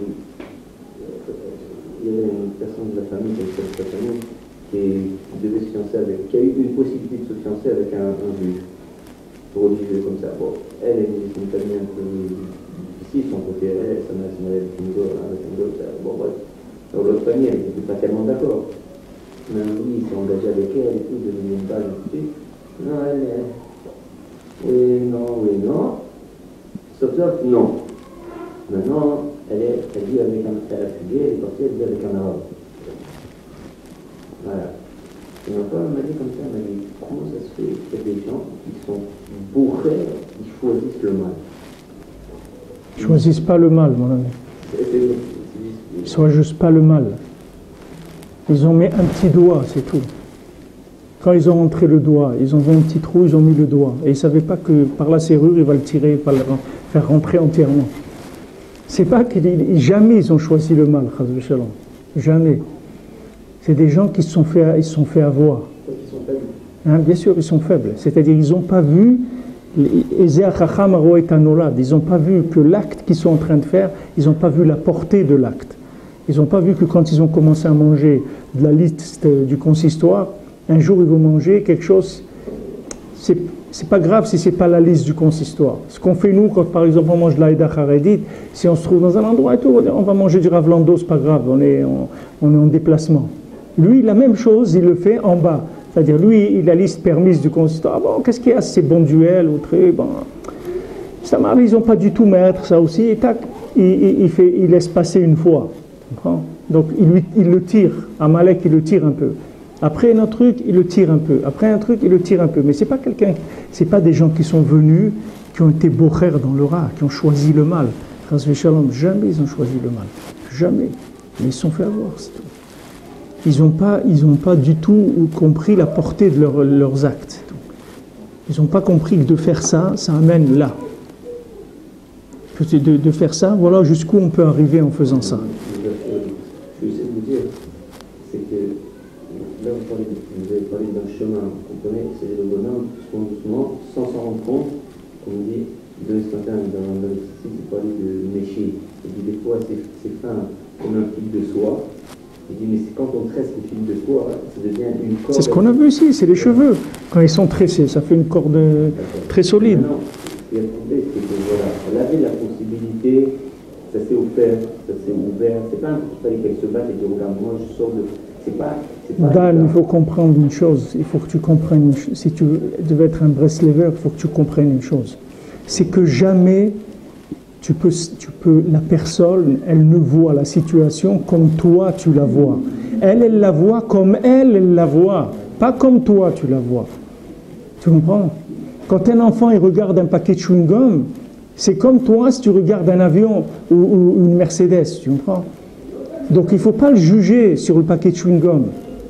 Il y avait une personne de la famille, qui, famille, qui devait se fiancer avec, qui a eu une possibilité de se fiancer avec un, un juif. Religieux comme ça. Bon, elle est une famille un peu difficile, son côté, elle, sa mère, sa mère avec une gosse, avec une gosse, bon, bref. Alors l'autre famille, elle n'était pas tellement d'accord. Mais lui, il s'est engagé avec elle et tout, devenu une balle, et tout de suite. Non, elle est... Oui, non, oui, non. Sauf que non. Maintenant, elle, est, elle vit avec un... Elle a fugué, elle est partie, elle vit avec un arabe. Voilà. Et mon père m'a dit comme ça, il m'a dit, comment ça se fait qu'il y a des gens qui sont bourrés, qui choisissent le mal? Ils ne choisissent pas le mal, mon ami. C'est- c'est- c'est- Ils ne choisissent pas le mal. Ils ont mis un petit doigt, c'est tout. Quand ils ont rentré le doigt, ils ont vu un petit trou, ils ont mis le doigt. Et ils ne savaient pas que par la serrure, il va le tirer, il va le faire rentrer entièrement. C'est pas que jamais ils ont choisi le mal, Chazve Shalom. Jamais. C'est des gens qui se sont fait, ils se sont fait avoir. Parce qu'ils sont faibles. Hein, bien sûr, ils sont faibles. C'est-à-dire, ils n'ont pas vu, ils n'ont pas vu que l'acte qu'ils sont en train de faire, ils n'ont pas vu la portée de l'acte. Ils n'ont pas vu que quand ils ont commencé à manger de la liste du consistoire, un jour ils vont manger quelque chose. C'est, c'est pas grave si c'est pas la liste du consistoire. Ce qu'on fait nous, quand par exemple on mange de la Haïda Haredit, si on se trouve dans un endroit et tout, on va manger du Ravlando, c'est pas grave, on est, on, on est en déplacement. Lui, la même chose, il le fait en bas. C'est-à-dire, lui, il a la liste permise du consistoire. Ah bon, qu'est-ce qu'il y a? C'est bon duel ou très bon. Ça m'arrive, ils n'ont pas du tout maître, ça aussi. Et tac, il, il, il, fait, il laisse passer une fois. Donc, il, lui, il le tire. Amalek, il le tire un peu. Après un autre truc, il le tire un peu. Après un truc, il le tire un peu. Mais c'est pas quelqu'un, c'est pas des gens qui sont venus, qui ont été bocher dans le rat, qui ont choisi le mal. Chazve Shalom, jamais ils ont choisi le mal. Jamais. Mais ils se sont fait avoir, c'est tout. Ils n'ont pas, ils n'ont pas du tout compris la portée de leur, leurs actes. Ils n'ont pas compris que de faire ça, ça amène là. Que de, de faire ça, voilà jusqu'où on peut arriver en faisant ça. Ce que j'essaie de vous dire, c'est que là vous, parlez, vous avez parlé d'un chemin, vous comprenez, c'est le bonhomme, doucement, doucement, sans s'en rendre compte, comme on dit, de ce matin dans le site, il parlait de Méché. Il dit des fois c'est, c'est fin comme un fil de soie. Il dit, mais c'est quand on tresse le fil de soie, ça devient une corde. C'est ce qu'on a vu ici, c'est les cheveux. Quand ils sont tressés, ça fait une corde très solide. Non, ce qui est fondé, c'est que voilà, elle avait la possibilité, ça s'est offert, ça s'est ouvert. C'est pas un truc qu'il fallait qu'elle se batte et que regarde, moi je sors de. C'est pas. C'est pas Dan, il faut comprendre une chose. Il faut que tu comprennes. Une chose. Si tu devais être un Breslever, il faut que tu comprennes une chose. C'est que jamais. Tu peux, tu peux, la personne, elle ne voit la situation comme toi tu la vois. Elle, elle la voit comme elle, elle la voit. Pas comme toi tu la vois. Tu comprends? Quand un enfant il regarde un paquet de chewing-gum, c'est comme toi si tu regardes un avion ou, ou une Mercedes. Tu comprends? Donc il ne faut pas le juger sur le paquet de chewing-gum.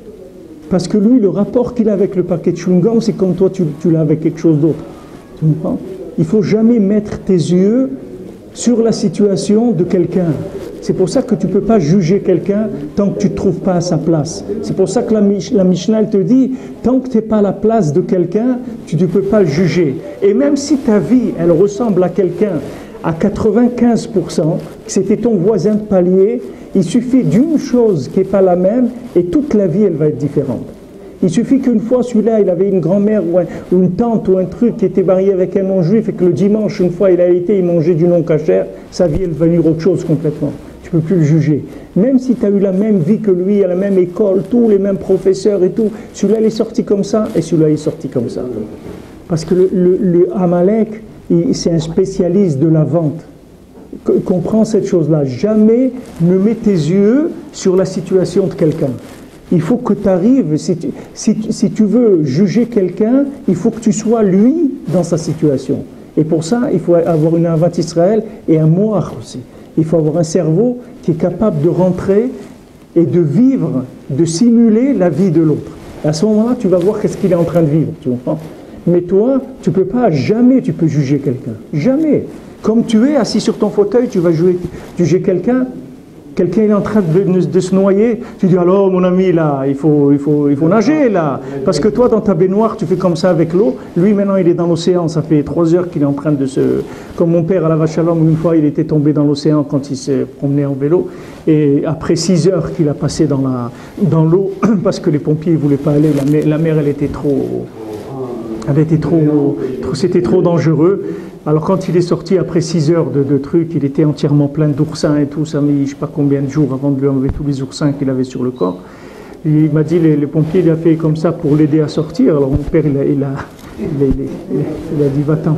Parce que lui, le rapport qu'il a avec le paquet de chewing-gum, c'est comme toi tu, tu l'as avec quelque chose d'autre. Tu comprends? Il ne faut jamais mettre tes yeux sur la situation de quelqu'un. C'est pour ça que tu ne peux pas juger quelqu'un tant que tu ne te trouves pas à sa place. C'est pour ça que la, la Mishnah elle te dit, tant que tu n'es pas à la place de quelqu'un, tu ne peux pas le juger. Et même si ta vie, elle ressemble à quelqu'un à quatre-vingt-quinze pour cent, que c'était ton voisin de palier, il suffit d'une chose qui n'est pas la même et toute la vie, elle va être différente. Il suffit qu'une fois, celui-là, il avait une grand-mère ou, un, ou une tante ou un truc qui était marié avec un non-juif et que le dimanche, une fois, il a été, il mangeait du non-cachère, sa vie, elle va venir autre chose complètement. Tu ne peux plus le juger. Même si tu as eu la même vie que lui, à la même école, tous les mêmes professeurs et tout, celui-là, il est sorti comme ça et celui-là, il est sorti comme ça. Parce que le, le, le Amalek, il, c'est un spécialiste de la vente. Comprends cette chose-là. Jamais ne mets tes yeux sur la situation de quelqu'un. Il faut que tu arrives, si tu, si, si tu veux juger quelqu'un, il faut que tu sois lui dans sa situation. Et pour ça, il faut avoir une Avat Israël et un moar aussi. Il faut avoir un cerveau qui est capable de rentrer et de vivre, de simuler la vie de l'autre. À ce moment-là, tu vas voir qu'est-ce qu'il est en train de vivre, tu comprends? Mais toi, tu ne peux pas, jamais tu peux juger quelqu'un. Jamais. Comme tu es assis sur ton fauteuil, tu vas jouer, juger quelqu'un. Quelqu'un est en train de, de se noyer, tu dis alors mon ami là, il faut, il, faut, il faut nager là. Parce que toi dans ta baignoire tu fais comme ça avec l'eau, lui maintenant il est dans l'océan, ça fait trois heures qu'il est en train de se... Comme mon père à la Vache à l'Homme, une fois il était tombé dans l'océan quand il s'est promené en vélo, et après six heures qu'il a passé dans, la, dans l'eau, parce que les pompiers ne voulaient pas aller, la mer, la mer elle était trop... Elle était trop, trop c'était trop dangereux. Alors quand il est sorti après six heures de, de trucs, il était entièrement plein d'oursins et tout, ça a mis je ne sais pas combien de jours avant de lui enlever tous les oursins qu'il avait sur le corps. Et il m'a dit, les, les pompiers, il a fait comme ça pour l'aider à sortir. Alors mon père, il a, il a, il a, il a, il a dit, va-t'en.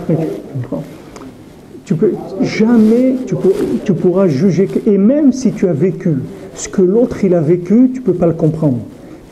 Tu peux, jamais tu, peux, tu pourras juger, et même si tu as vécu ce que l'autre il a vécu, tu ne peux pas le comprendre.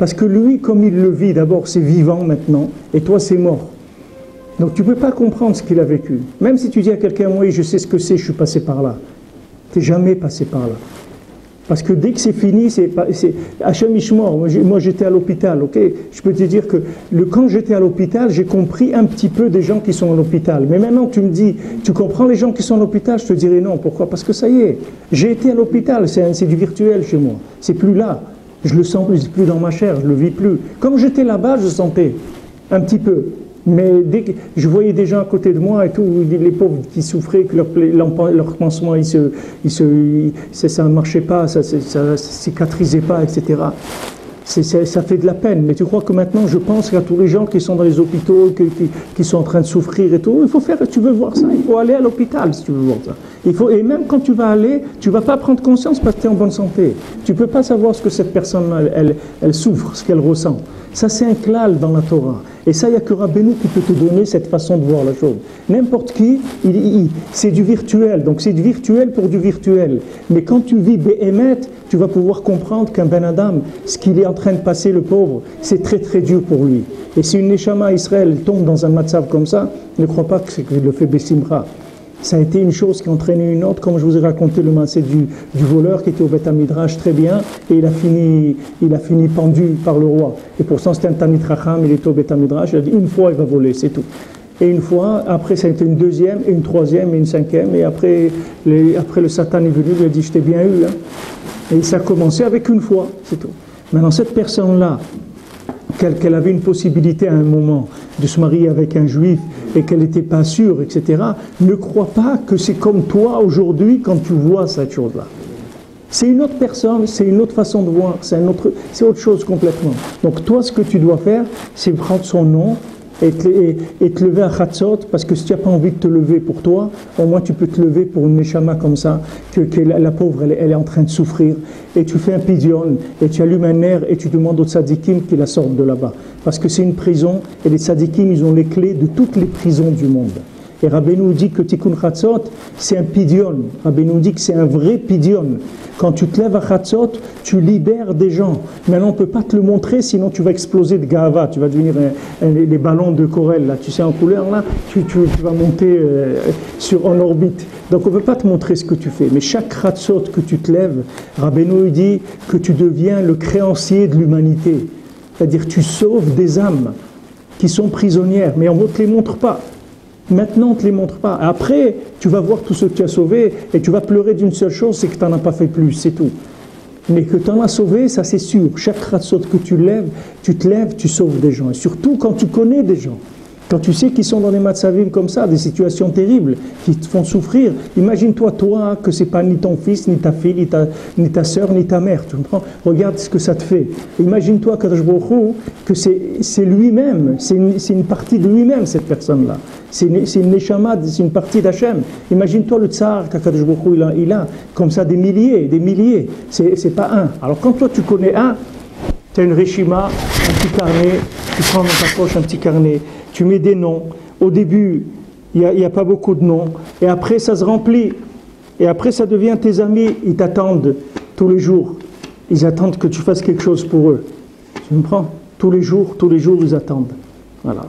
Parce que lui, comme il le vit, d'abord c'est vivant maintenant, et toi c'est mort. Donc tu ne peux pas comprendre ce qu'il a vécu. Même si tu dis à quelqu'un, oui, je sais ce que c'est, je suis passé par là. Tu n'es jamais passé par là. Parce que dès que c'est fini, c'est Hachem Ishmor. Moi j'étais à l'hôpital, ok? Je peux te dire que le, quand j'étais à l'hôpital, j'ai compris un petit peu des gens qui sont à l'hôpital. Mais maintenant tu me dis, tu comprends les gens qui sont à l'hôpital? Je te dirais non. Pourquoi? Parce que ça y est, j'ai été à l'hôpital, c'est du virtuel chez moi. C'est plus là. Je le sens plus, plus dans ma chair, je le vis plus. Comme j'étais là-bas, je sentais un petit peu. Mais dès que je voyais des gens à côté de moi et tout, les pauvres qui souffraient, que leur, leur pansement, il se, il se, il, ça ne marchait pas, ça ne cicatrisait pas, et cetera. C'est, c'est, ça fait de la peine. Mais tu crois que maintenant, je pense à tous les gens qui sont dans les hôpitaux, qui, qui, qui sont en train de souffrir et tout. Il faut faire, tu veux voir ça, il faut aller à l'hôpital si tu veux voir ça. Il faut, et même quand tu vas aller, tu ne vas pas prendre conscience parce que tu es en bonne santé. Tu ne peux pas savoir ce que cette personne, elle, elle, elle souffre, ce qu'elle ressent. Ça, c'est un klal dans la Torah. Et ça, il n'y a que Rabbeinu qui peut te donner cette façon de voir la chose. N'importe qui, il, il, c'est du virtuel. Donc c'est du virtuel pour du virtuel. Mais quand tu vis Béhémet, tu vas pouvoir comprendre qu'un Ben Adam, ce qu'il est en train de passer, le pauvre, c'est très très dur pour lui. Et si une Neshama Israël tombe dans un matzav comme ça, ne crois pas que c'est qu'il le fait Bessimra. Ça a été une chose qui a entraîné une autre, comme je vous ai raconté le massé du, du voleur qui était au Beth Midrash très bien, et il a fini, il a fini pendu par le roi. Et pourtant c'était un Talmid Chacham, il était au Beth Midrash, il a dit une fois il va voler, c'est tout. Et une fois, après ça a été une deuxième, et une troisième, et une cinquième, et après, les, après le Satan est venu, il lui a dit je t'ai bien eu. Hein. Et ça a commencé avec une fois, c'est tout. Maintenant cette personne-là, qu'elle, qu'elle avait une possibilité à un moment de se marier avec un juif et qu'elle n'était pas sûre, et cetera, ne crois pas que c'est comme toi aujourd'hui quand tu vois cette chose-là. C'est une autre personne, c'est une autre façon de voir, c'est un autre, c'est autre chose complètement. Donc toi, ce que tu dois faire, c'est prendre son nom et te, et, et te lever à Chatzot, parce que si tu n'as pas envie de te lever pour toi, au moins tu peux te lever pour une Neshama comme ça, que, que la, la pauvre, elle, elle est en train de souffrir, et tu fais un pidion, et tu allumes un air, et tu demandes aux tzadikim qu'ils la sortent de là-bas. Parce que c'est une prison, et les tzadikim, ils ont les clés de toutes les prisons du monde. Et Rabbeinu dit que Tikkun Chatzot, c'est un pidion. Rabbeinu dit que c'est un vrai pidion. Quand tu te lèves à Chatzot, tu libères des gens. Maintenant, on ne peut pas te le montrer, sinon tu vas exploser de gava. Tu vas devenir un, un, les ballons de Corel, là, tu sais, en couleur, là, tu, tu, tu vas monter euh, sur, en orbite. Donc, on ne peut pas te montrer ce que tu fais. Mais chaque Chatzot que tu te lèves, Rabbeinu dit que tu deviens le créancier de l'humanité. C'est-à-dire, tu sauves des âmes qui sont prisonnières, mais on ne te les montre pas. Maintenant, on ne te les montre pas. Après, tu vas voir tout ce que tu as sauvé et tu vas pleurer d'une seule chose, c'est que tu n'en as pas fait plus, c'est tout. Mais que tu en as sauvé, ça c'est sûr. Chaque khatsot que tu lèves, tu te lèves, tu sauves des gens. Et surtout quand tu connais des gens. Quand tu sais qu'ils sont dans des matzavim comme ça, des situations terribles, qui te font souffrir, imagine-toi, toi, que c'est pas ni ton fils, ni ta fille, ni ta, ni ta soeur, ni ta mère. Tu comprends? Regarde ce que ça te fait. Imagine-toi, Kadosh Baruch Hu, que c'est lui-même, c'est une, une partie de lui-même, cette personne-là. C'est une, une neshama, c'est une partie d'Hachem. Imagine-toi le tsar qu'Akadosh Baruch Hu, il a, il a, comme ça, des milliers, des milliers. C'est pas un. Alors quand toi, tu connais un, tu as une reshima, un petit carnet, tu prends dans ta poche un petit carnet, tu mets des noms. Au début, il n'y a, a pas beaucoup de noms. Et après, ça se remplit. Et après, ça devient tes amis. Ils t'attendent tous les jours. Ils attendent que tu fasses quelque chose pour eux. Tu comprends? Tous les jours, tous les jours, ils attendent. Voilà.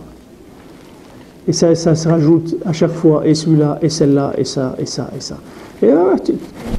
Et ça, ça se rajoute à chaque fois. Et celui-là, et celle-là, et ça, et ça, et ça. Et là, tu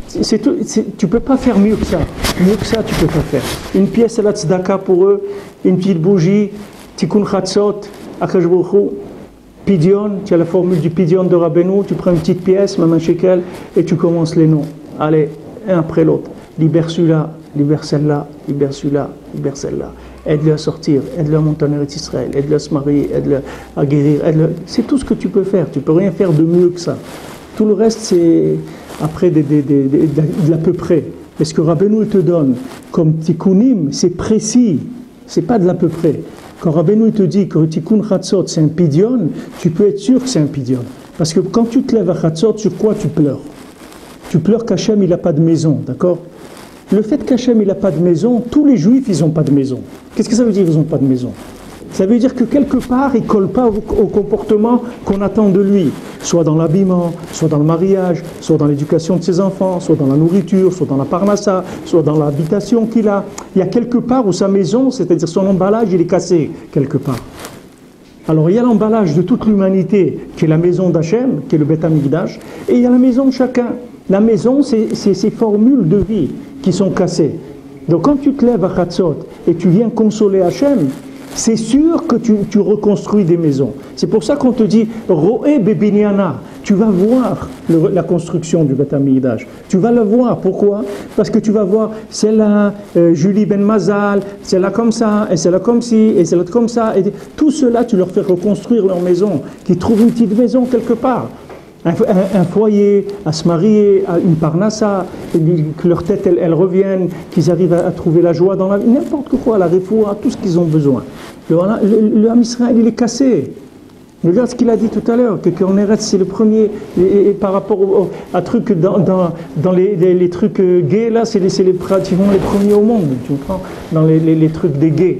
ne peux pas faire mieux que ça. Mieux que ça, tu peux pas faire. Une pièce à la tzedaka pour eux, une petite bougie, tikkun chatzot, Akadosh Baruch Hu, pidion, tu as la formule du pidion de Rabbeinu, tu prends une petite pièce, même un shekel, et tu commences les noms. Allez, un après l'autre. Libère celui-là, libère celle-là, libère celui-là, libère celle-là. Aide-le à sortir, aide-le à monter en Eretz Israël, aide-le à se marier, aide-le à guérir, aide-le. C'est tout ce que tu peux faire, tu ne peux rien faire de mieux que ça. Tout le reste, c'est après des, des, des, des, de l'à peu près. Mais ce que Rabbeinu te donne comme tikkunim, c'est précis, c'est pas de l'à peu près. Quand Rabbeinu te dit que tikkun chatzot c'est un pidion, tu peux être sûr que c'est un pidion. Parce que quand tu te lèves à chatzot, sur quoi tu pleures? Tu pleures qu'Hachem il n'a pas de maison, d'accord? Le fait qu'Hachem il n'a pas de maison, tous les juifs ils n'ont pas de maison. Qu'est-ce que ça veut dire ils n'ont pas de maison? Ça veut dire que quelque part, il ne colle pas au, au comportement qu'on attend de lui, soit dans l'habillement, soit dans le mariage, soit dans l'éducation de ses enfants, soit dans la nourriture, soit dans la parnassa, soit dans l'habitation qu'il a. Il y a quelque part où sa maison, c'est-à-dire son emballage, il est cassé, quelque part. Alors il y a l'emballage de toute l'humanité, qui est la maison d'Hachem, qui est le Beth Amikdash, et il y a la maison de chacun. La maison, c'est ces formules de vie qui sont cassées. Donc quand tu te lèves à Chatzot et tu viens consoler Hachem, c'est sûr que tu, tu reconstruis des maisons. C'est pour ça qu'on te dit Roé Bebinyana. Tu vas voir le, la construction du Beth Amikdash. Tu vas le voir. Pourquoi? Parce que tu vas voir, c'est là euh, Julie Ben Mazal, c'est là comme ça, et c'est là comme ci, et c'est là comme ça. Et tout cela, tu leur fais reconstruire leur maison, qu'ils trouvent une petite maison quelque part. Un, un, un foyer, à se marier, à une parnassa, que leur tête elle, elle revienne, qu'ils arrivent à, à trouver la joie dans la vie, n'importe quoi, la réfoua, tout ce qu'ils ont besoin. Le, le, le Ham Israël, il est cassé. Regarde ce qu'il a dit tout à l'heure, que qu'en Eretz, c'est le premier, et, et par rapport au, au, à trucs dans, dans, dans les, les, les trucs gays, là, c'est les, les, pratiquement les premiers au monde, tu comprends, dans les, les, les trucs des gays.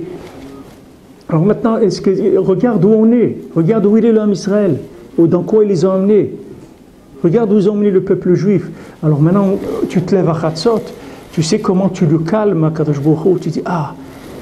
Alors maintenant, est-ce que, regarde où on est, regarde où il est le Ham Israël, ou dans quoi ils les ont emmenés. Regarde où ils ont emmené le peuple juif. Alors maintenant, tu te lèves à Chatzot, tu sais comment tu le calmes à Kadosh Baruch Hu, tu dis, ah,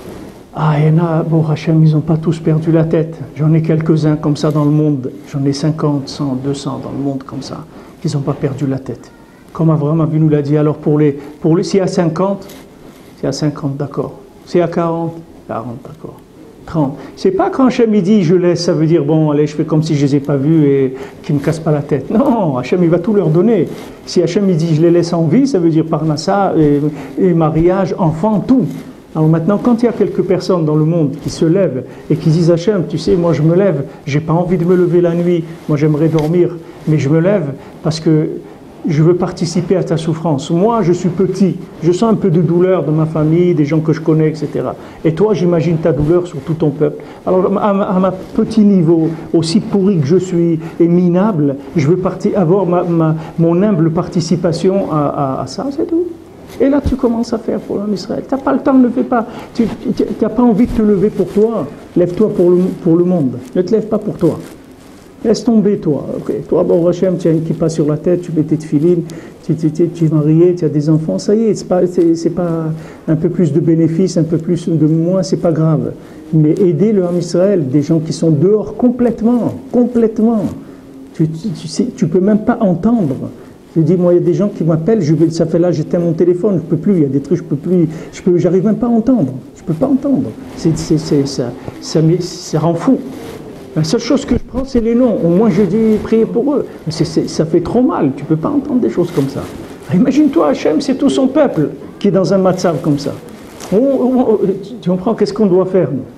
ah, il y en a, bon, Hachem, ils n'ont pas tous perdu la tête. J'en ai quelques-uns comme ça dans le monde. J'en ai cinquante, cent, deux cents dans le monde comme ça, qui n'ont pas perdu la tête. Comme Abraham Avinu l'a dit, alors pour les, pour les, s'il y a cinquante, s'il y a cinquante, d'accord. S'il y a quarante, quarante, d'accord. trente. C'est pas quand Hachem il dit je laisse, ça veut dire bon allez je fais comme si je les ai pas vus et qu'ils ne me cassent pas la tête. Non, Hachem il va tout leur donner. Si Hachem il dit je les laisse en vie, ça veut dire parnassa et, et mariage, enfant, tout. Alors maintenant quand il y a quelques personnes dans le monde qui se lèvent et qui disent Hachem, tu sais moi je me lève, j'ai pas envie de me lever la nuit, moi j'aimerais dormir, mais je me lève parce que je veux participer à ta souffrance. Moi, je suis petit, je sens un peu de douleur dans ma famille, des gens que je connais, et cetera. Et toi, j'imagine ta douleur sur tout ton peuple. Alors, à ma, à ma petit niveau, aussi pourri que je suis et minable, je veux partir, avoir ma, ma, mon humble participation à, à, à ça, c'est tout. Et là, tu commences à faire pour l'homme Israël. Tu n'as pas le temps, ne le fais pas. Tu n'as pas envie de te lever pour toi. Lève-toi pour le, pour le monde. Ne te lève pas pour toi. Laisse tomber, toi. Okay. Toi, bon, Hachem, tu as une kippa sur la tête, tu mets tes tefilines, tu, tu, tu, tu es marié, tu as des enfants, ça y est, c'est pas, c'est, c'est pas un peu plus de bénéfices, un peu plus de moins, c'est pas grave. Mais aider le Ham Israël, des gens qui sont dehors complètement, complètement. Tu, tu, tu sais, tu peux même pas entendre. Je dis, moi, il y a des gens qui m'appellent, je, ça fait là, j'éteins mon téléphone, je peux plus, il y a des trucs, je peux plus, je peux, j'arrive même pas à entendre. Je peux pas entendre. C'est, c'est, c'est, ça, ça, ça rend fou. La seule chose que je prends, c'est les noms. Au moins, je dis prier pour eux. Mais c'est, c'est, ça fait trop mal. Tu ne peux pas entendre des choses comme ça. Imagine-toi, Hachem, c'est tout son peuple qui est dans un matzav comme ça. On, on, tu comprends? Qu'est-ce qu'on doit faire, nous?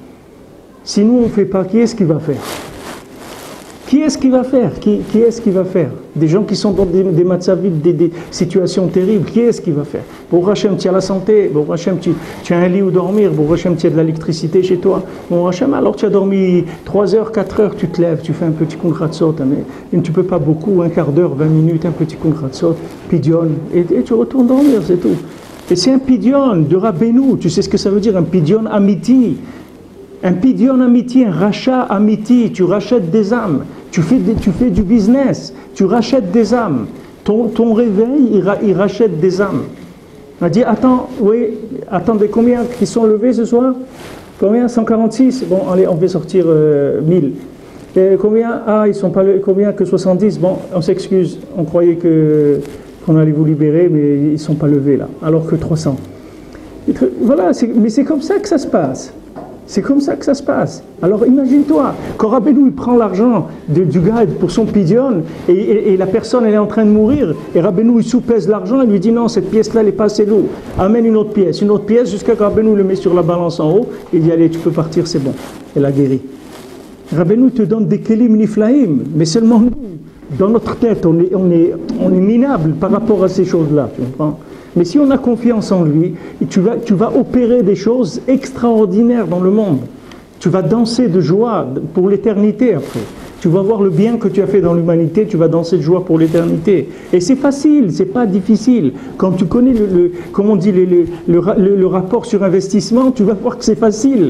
Si nous, on ne fait pas, qui est-ce qui va faire? Qui est-ce qui va faire? Qui, qui est-ce qui va faire? Des gens qui sont dans des, des matzavides, des, des situations terribles, qui est-ce qui va faire? Bon Hachem, tu as la santé, bon Hachem, tu, tu as un lit où dormir, bon Hachem, tu as de l'électricité chez toi, bon Hachem, alors tu as dormi trois heures, quatre heures, tu te lèves, tu fais un petit kunratzot, mais tu ne peux pas beaucoup, un quart d'heure, vingt minutes, un petit kunratzot, pidion, et, et tu retournes dormir, c'est tout. Et c'est un pidion de Rabbeinu, tu sais ce que ça veut dire, un pidion amiti. Un pidion amiti, un rachat amiti, tu rachètes des âmes, tu fais, des, tu fais du business, tu rachètes des âmes. Ton, ton réveil, il, ra, il rachète des âmes. On a dit, attends, oui, attendez, combien qui sont levés ce soir? Combien? cent quarante-six? Bon, allez, on va sortir euh, mille. Et combien? Ah, ils sont pas levés. Combien que soixante-dix? Bon, on s'excuse, on croyait que, qu'on allait vous libérer, mais ils ne sont pas levés là, alors que trois cents. Et, voilà, c'est, mais c'est comme ça que ça se passe. C'est comme ça que ça se passe. Alors imagine-toi, quand Rabbeinu il prend l'argent de, du gars pour son pidion et, et, et la personne elle est en train de mourir et Rabbeinu il soupèse l'argent et lui dit non, cette pièce-là elle n'est pas assez lourde. Amène une autre pièce, une autre pièce jusqu'à que Rabbeinu le met sur la balance en haut et il dit allez tu peux partir, c'est bon. Elle a guéri. Rabbeinu te donne des kelim niflaim, mais seulement nous, dans notre tête, on est, on est, on est minable par rapport à ces choses-là, tu comprends? Mais si on a confiance en lui, tu vas, tu vas opérer des choses extraordinaires dans le monde. Tu vas danser de joie pour l'éternité après. Tu vas voir le bien que tu as fait dans l'humanité, tu vas danser de joie pour l'éternité. Et c'est facile, c'est pas difficile. Quand tu connais le, le comment on dit, le, le, le, le rapport sur investissement, tu vas voir que c'est facile.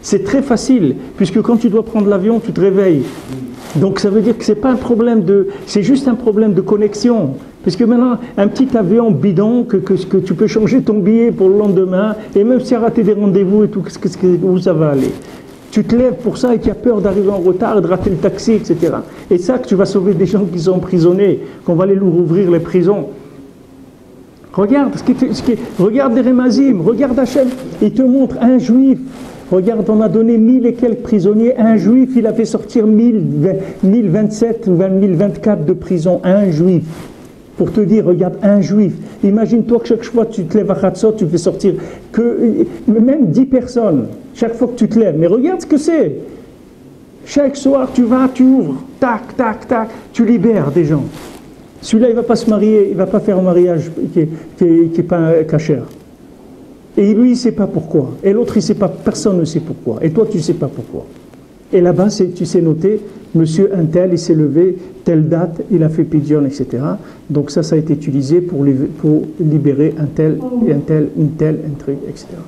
C'est très facile, puisque quand tu dois prendre l'avion, tu te réveilles. Donc ça veut dire que c'est pas un problème de... C'est juste un problème de connexion. Puisque maintenant, un petit avion bidon, que, que, que tu peux changer ton billet pour le lendemain, et même si tu as raté des rendez-vous et tout, qu'est-ce que, où ça va aller? Tu te lèves pour ça et tu as peur d'arriver en retard et de rater le taxi, et cetera. Et ça, que tu vas sauver des gens qui sont emprisonnés, qu'on va aller leur ouvrir les prisons. Regarde, ce qui te, ce qui, regarde les Remazim, regarde Hachem, il te montre un juif. Regarde, on a donné mille et quelques prisonniers. Un juif, il a fait sortir mille, mille vingt-sept ou mille vingt-quatre de prison. Un juif. Pour te dire, regarde, un juif. Imagine-toi que chaque fois que tu te lèves à Khatsot, tu fais sortir que même dix personnes. Chaque fois que tu te lèves. Mais regarde ce que c'est. Chaque soir, tu vas, tu ouvres. Tac, tac, tac. Tu libères des gens. Celui-là, il ne va pas se marier, il ne va pas faire un mariage qui n'est qui est pas cachère. Et lui, il ne sait pas pourquoi. Et l'autre, il ne sait pas, personne ne sait pourquoi. Et toi, tu ne sais pas pourquoi. Et là-bas, tu sais noter, monsieur un tel, il s'est levé, telle date, il a fait pidion, et cetera. Donc ça, ça a été utilisé pour, les, pour libérer un tel, et un tel, une telle, un truc, et cetera.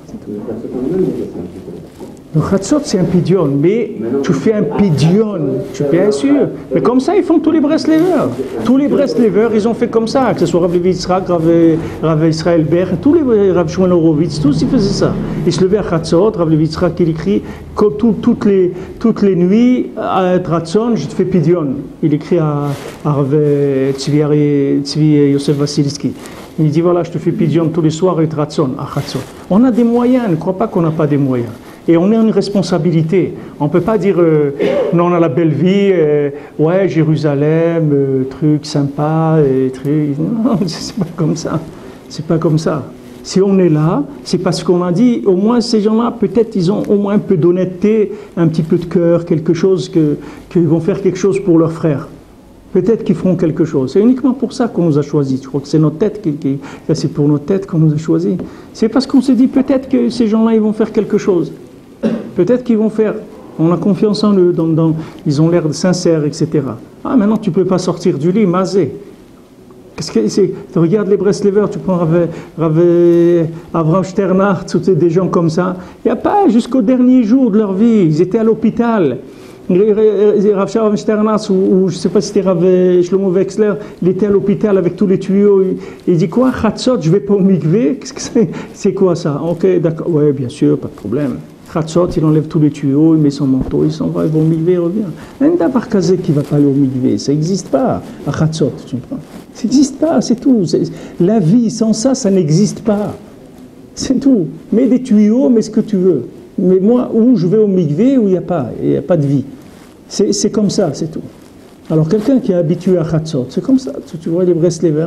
Le Khatsot, c'est un pidion, mais tu fais un pidion, tu bien sûr. Mais comme ça, ils font tous les Breslevers. Tous les Breslevers, ils ont fait comme ça, que ce soit Rav Levi Yitzhak, Rav, Rav Israël Ber, tous les Rav Shmuel Horowitz, tous ils faisaient ça. Ils se levaient à Khatsot, Rav Levi Yitzhak, il écrit tout, toutes, les, toutes les nuits à Tratson, je te fais pidion. Il écrit à, à Rav Tzvi Yosef Vassilski. Il dit voilà, je te fais pidion tous les soirs à Tratson, à Khatsot. On a des moyens, ne crois pas qu'on n'a pas des moyens. Et on a une responsabilité. On ne peut pas dire euh, non, on a la belle vie, euh, ouais, Jérusalem, euh, truc sympa, et truc. Non, c'est pas comme ça. C'est pas comme ça. Si on est là, c'est parce qu'on a dit, au moins ces gens-là, peut-être ils ont au moins un peu d'honnêteté, un petit peu de cœur, quelque chose, que, qu'ils vont faire quelque chose pour leurs frères. Peut-être qu'ils feront quelque chose. C'est uniquement pour ça qu'on nous a choisis. Je crois que c'est notre tête, qui, qui, c'est pour notre tête qu'on nous a choisis. C'est parce qu'on s'est dit peut-être que ces gens-là, ils vont faire quelque chose. Peut-être qu'ils vont faire, on a confiance en eux, dans, dans, ils ont l'air sincères, et cetera. Ah, maintenant tu ne peux pas sortir du lit, mazé. Qu'est-ce que c'est? Regarde les Breslevers, tu prends Rav, Rav, Avraham Sternhardt, des gens comme ça. Il n'y a pas, jusqu'au dernier jour de leur vie, ils étaient à l'hôpital. Rav Shalom Sternhardt, ou, ou je ne sais pas si c'était Rav Shlomo Wexler, il était à l'hôpital avec tous les tuyaux. Il, il dit quoi? Khatsot, je ne vais pas au mikvé? Qu'est-ce que c'est? C'est quoi ça? Ok, d'accord. Oui, bien sûr, pas de problème. Khatsot, il enlève tous les tuyaux, il met son manteau, il s'en va, il va au mikvé, il revient. Un d'Abar Kazé qui ne va pas aller au mikvé, ça n'existe pas. À Khatsot, tu comprends? Ça n'existe pas, c'est tout. C'est, la vie, sans ça, ça n'existe pas. C'est tout. Mets des tuyaux, mets ce que tu veux. Mais moi, où je vais au mikvé, où il n'y a pas, il n'y a pas de vie. C'est, c'est comme ça, c'est tout. Alors quelqu'un qui est habitué à Khatsot, c'est comme ça. Tu, tu vois les Breslevers,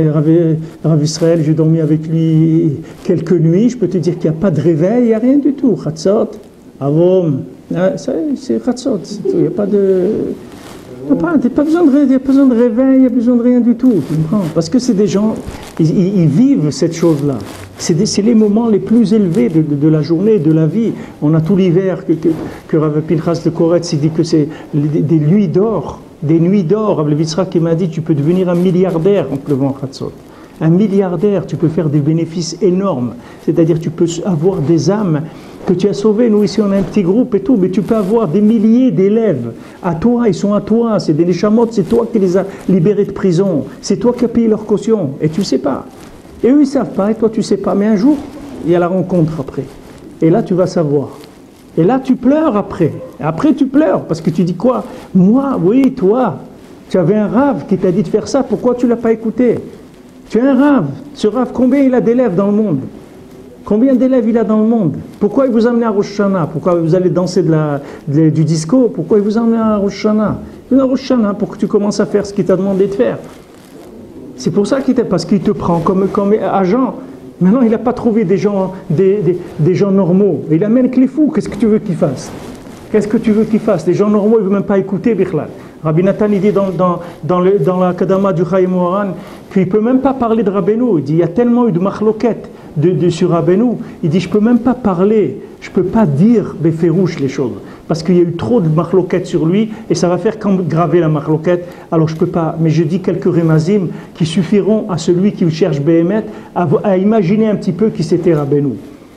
Rav Israël, j'ai dormi avec lui quelques nuits, je peux te dire qu'il n'y a pas de réveil, il n'y a rien du tout. Khatsot, Avom, c'est Khatsot, il n'y a pas de... Il n'y a, a pas besoin de réveil, il n'y a besoin de rien du tout, tu comprends? Parce que c'est des gens, ils, ils, ils vivent cette chose-là. C'est, des, c'est les moments les plus élevés de, de, de la journée, de la vie. On a tout l'hiver que, que, que Rav Pinchas de Koretz, il dit que c'est des, des nuits d'or. Des nuits d'or. Rav Levi Yitzhak m'a dit, tu peux devenir un milliardaire en pleuvant Khatsot. Un milliardaire, tu peux faire des bénéfices énormes. C'est-à-dire, tu peux avoir des âmes que tu as sauvées. Nous, ici, on a un petit groupe et tout, mais tu peux avoir des milliers d'élèves à toi, ils sont à toi. C'est des Neshamot, c'est toi qui les as libérés de prison. C'est toi qui as payé leur caution. Et tu ne sais pas. Et eux, ils ne savent pas, et toi, tu ne sais pas. Mais un jour, il y a la rencontre après. Et là, tu vas savoir. Et là, tu pleures après. Et après, tu pleures, parce que tu dis quoi? Moi, oui, toi, tu avais un rave qui t'a dit de faire ça, pourquoi tu ne l'as pas écouté? Tu as un rave. Ce rave, combien il a d'élèves dans le monde? Combien d'élèves il a dans le monde? Pourquoi il vous a amené à Rosh Hashanah? Pourquoi vous allez danser de la, de, du disco? Pourquoi il vous a amené à Rosh Hashanah? Il est à Rosh Hashanah pour que tu commences à faire ce qu'il t'a demandé de faire. C'est pour ça qu'il t'a, parce qu'il te prend comme, comme agent. Maintenant, il n'a pas trouvé des gens, des, des, des gens normaux. Il amène que les fous. Qu'est-ce que tu veux qu'il fasse? Qu'est-ce que tu veux qu'il fasse? Les gens normaux, ils ne veulent même pas écouter Bichlal. Rabbi Nathan, il dit dans, dans, dans, le, dans la Kadama du Chaim Moharan qu'il ne peut même pas parler de Rabbeinu. Il dit il y a tellement eu de machloket de, de, sur Rabbeinu. Il dit je ne peux même pas parler, je ne peux pas dire béférouche les choses. Parce qu'il y a eu trop de machloket sur lui et ça va faire graver la machloket. Alors je ne peux pas. Mais je dis quelques remazim qui suffiront à celui qui cherche Béhémet à, à imaginer un petit peu qui c'était Rabbeinu.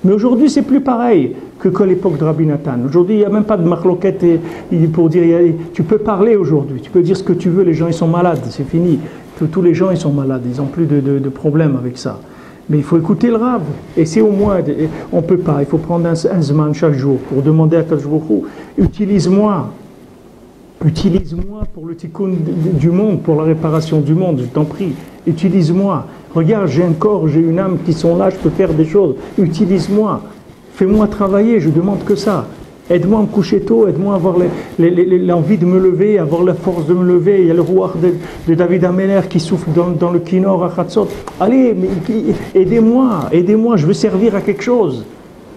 Mais aujourd'hui, c'est plus pareil que qu'à l'époque de Rabbi Nathan. Aujourd'hui, il n'y a même pas de marloquette et, et pour dire, il y a, tu peux parler aujourd'hui, tu peux dire ce que tu veux, les gens ils sont malades, c'est fini. Tous, tous les gens ils sont malades, ils n'ont plus de, de, de problème avec ça. Mais il faut écouter le Rav. Et c'est au moins, on ne peut pas, il faut prendre un, un zman chaque jour pour demander à Kadosh Baruch Hu, utilise-moi. Utilise-moi pour le tikkun du monde, pour la réparation du monde, je t'en prie. Utilise-moi. Regarde, j'ai un corps, j'ai une âme qui sont là, je peux faire des choses. Utilise-moi. Fais-moi travailler, je demande que ça. Aide-moi à me coucher tôt, aide-moi à avoir l'envie de me lever, avoir la force de me lever. Il y a le roi de, de David Ameller qui souffle dans, dans le Kinor à Chatzot. Allez, aidez-moi, aidez-moi, je veux servir à quelque chose.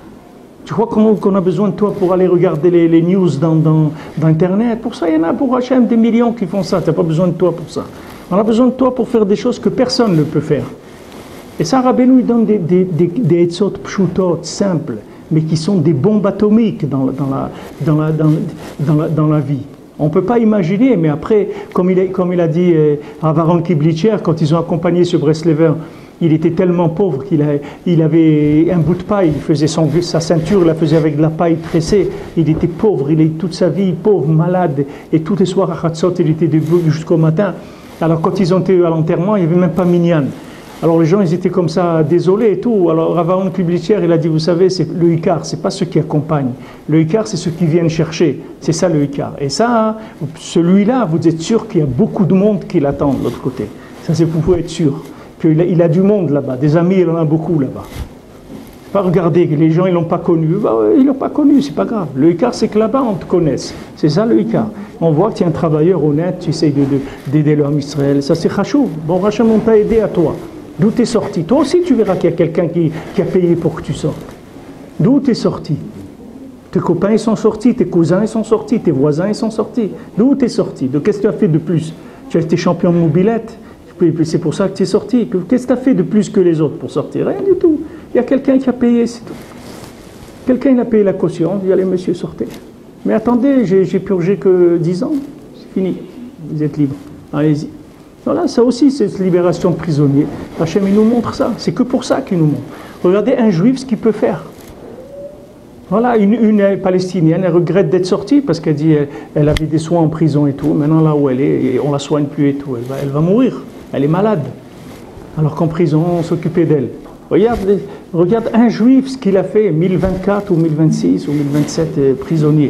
Tu crois qu'on a besoin de toi pour aller regarder les, les news dans, dans, dans Internet? Pour ça, il y en a pour Hachem des millions qui font ça. Tu n'as pas besoin de toi pour ça. On a besoin de toi pour faire des choses que personne ne peut faire. Et ça, Rabbeinu, il donne des, des, des, des etzot pshutot, simples, mais qui sont des bombes atomiques dans, dans, la, dans, la, dans, dans, la, dans la vie. On ne peut pas imaginer, mais après, comme il a, comme il a dit euh, Avaron Kiblitcher, quand ils ont accompagné ce Breslever, il était tellement pauvre qu'il a, il avait un bout de paille, il faisait son, sa ceinture, il la faisait avec de la paille tressée. Il était pauvre, il est toute sa vie pauvre, malade, et tous les soirs à Chatzot, il était debout jusqu'au matin. Alors quand ils ont été à l'enterrement, il n'y avait même pas minyan. Alors les gens, ils étaient comme ça, désolés et tout. Alors Ravaron Kiblitcher, il a dit, vous savez, c'est le Ikar, c'est pas ceux qui accompagnent. Le Ikar, c'est ceux qui viennent chercher. C'est ça le Ikar. Et ça, celui-là, vous êtes sûr qu'il y a beaucoup de monde qui l'attend de l'autre côté. Ça, c'est pour vous être sûr. Qu'il a, il a du monde là-bas, des amis, il en a beaucoup là-bas. Pas regarder, les gens ils l'ont pas connu, bah, ils l'ont pas connu, c'est pas grave. Le Ikar, c'est que là-bas on te connaisse. C'est ça le Ikar. On voit que tu es un travailleur honnête, tu essayes d'aider de, de, l'homme Israël. Ça c'est chachou. Bon, Racham, on t'a aidé à toi. D'où tu es sorti? Toi aussi tu verras qu'il y a quelqu'un qui, qui a payé pour que tu sortes. D'où tu es sorti? Tes copains ils sont sortis, tes cousins ils sont sortis, tes voisins ils sont sortis. D'où tu es sorti? De qu'est-ce que tu as fait de plus? Tu as été champion de mobilette. C'est pour ça que tu es sorti. Qu'est-ce que tu as fait de plus que les autres pour sortir? Rien du tout. Il y a quelqu'un qui a payé, c'est tout. Quelqu'un il a payé la caution, il dit allez monsieur, sortez. Mais attendez, j'ai purgé que dix ans, c'est fini, vous êtes libre, allez-y. Voilà, ça aussi c'est cette libération de prisonniers. Hachem il nous montre ça, c'est que pour ça qu'il nous montre. Regardez un juif ce qu'il peut faire. Voilà, une, une palestinienne, elle regrette d'être sortie parce qu'elle dit elle, elle avait des soins en prison et tout. Maintenant là où elle est, on la soigne plus et tout, elle va, elle va mourir, elle est malade. Alors qu'en prison, on s'occupait d'elle. Regarde, regarde un juif ce qu'il a fait, mille vingt-quatre ou mille vingt-six ou mille vingt-sept euh, prisonniers.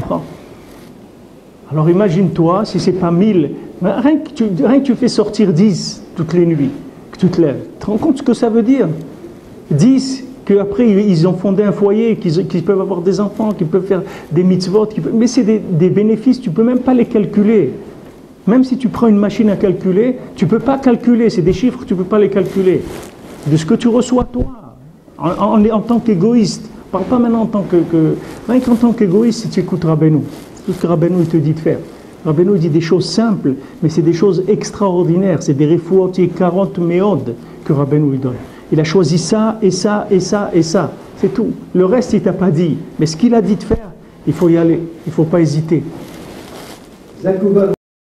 Alors imagine-toi si c'est pas mille, rien que, tu, rien que tu fais sortir dix toutes les nuits, que tu te lèves. Tu te rends compte ce que ça veut dire? dix, qu'après ils ont fondé un foyer, qu'ils qu'ils peuvent avoir des enfants, qu'ils peuvent faire des mitzvot, peuvent, mais c'est des, des bénéfices, tu ne peux même pas les calculer. Même si tu prends une machine à calculer, tu ne peux pas calculer, c'est des chiffres, tu ne peux pas les calculer. De ce que tu reçois toi, en, en, en tant qu'égoïste. Parle pas maintenant en tant que... que rien qu'en tant qu'égoïste, si tu écoutes Rabbeinu. Tout ce que Rabbeinu il te dit de faire. Rabbeinu dit des choses simples, mais c'est des choses extraordinaires. C'est des refouot quarante méodes que Rabbeinu lui donne. Il a choisi ça, et ça, et ça, et ça. C'est tout. Le reste, il ne t'a pas dit. Mais ce qu'il a dit de faire, il faut y aller. Il ne faut pas hésiter.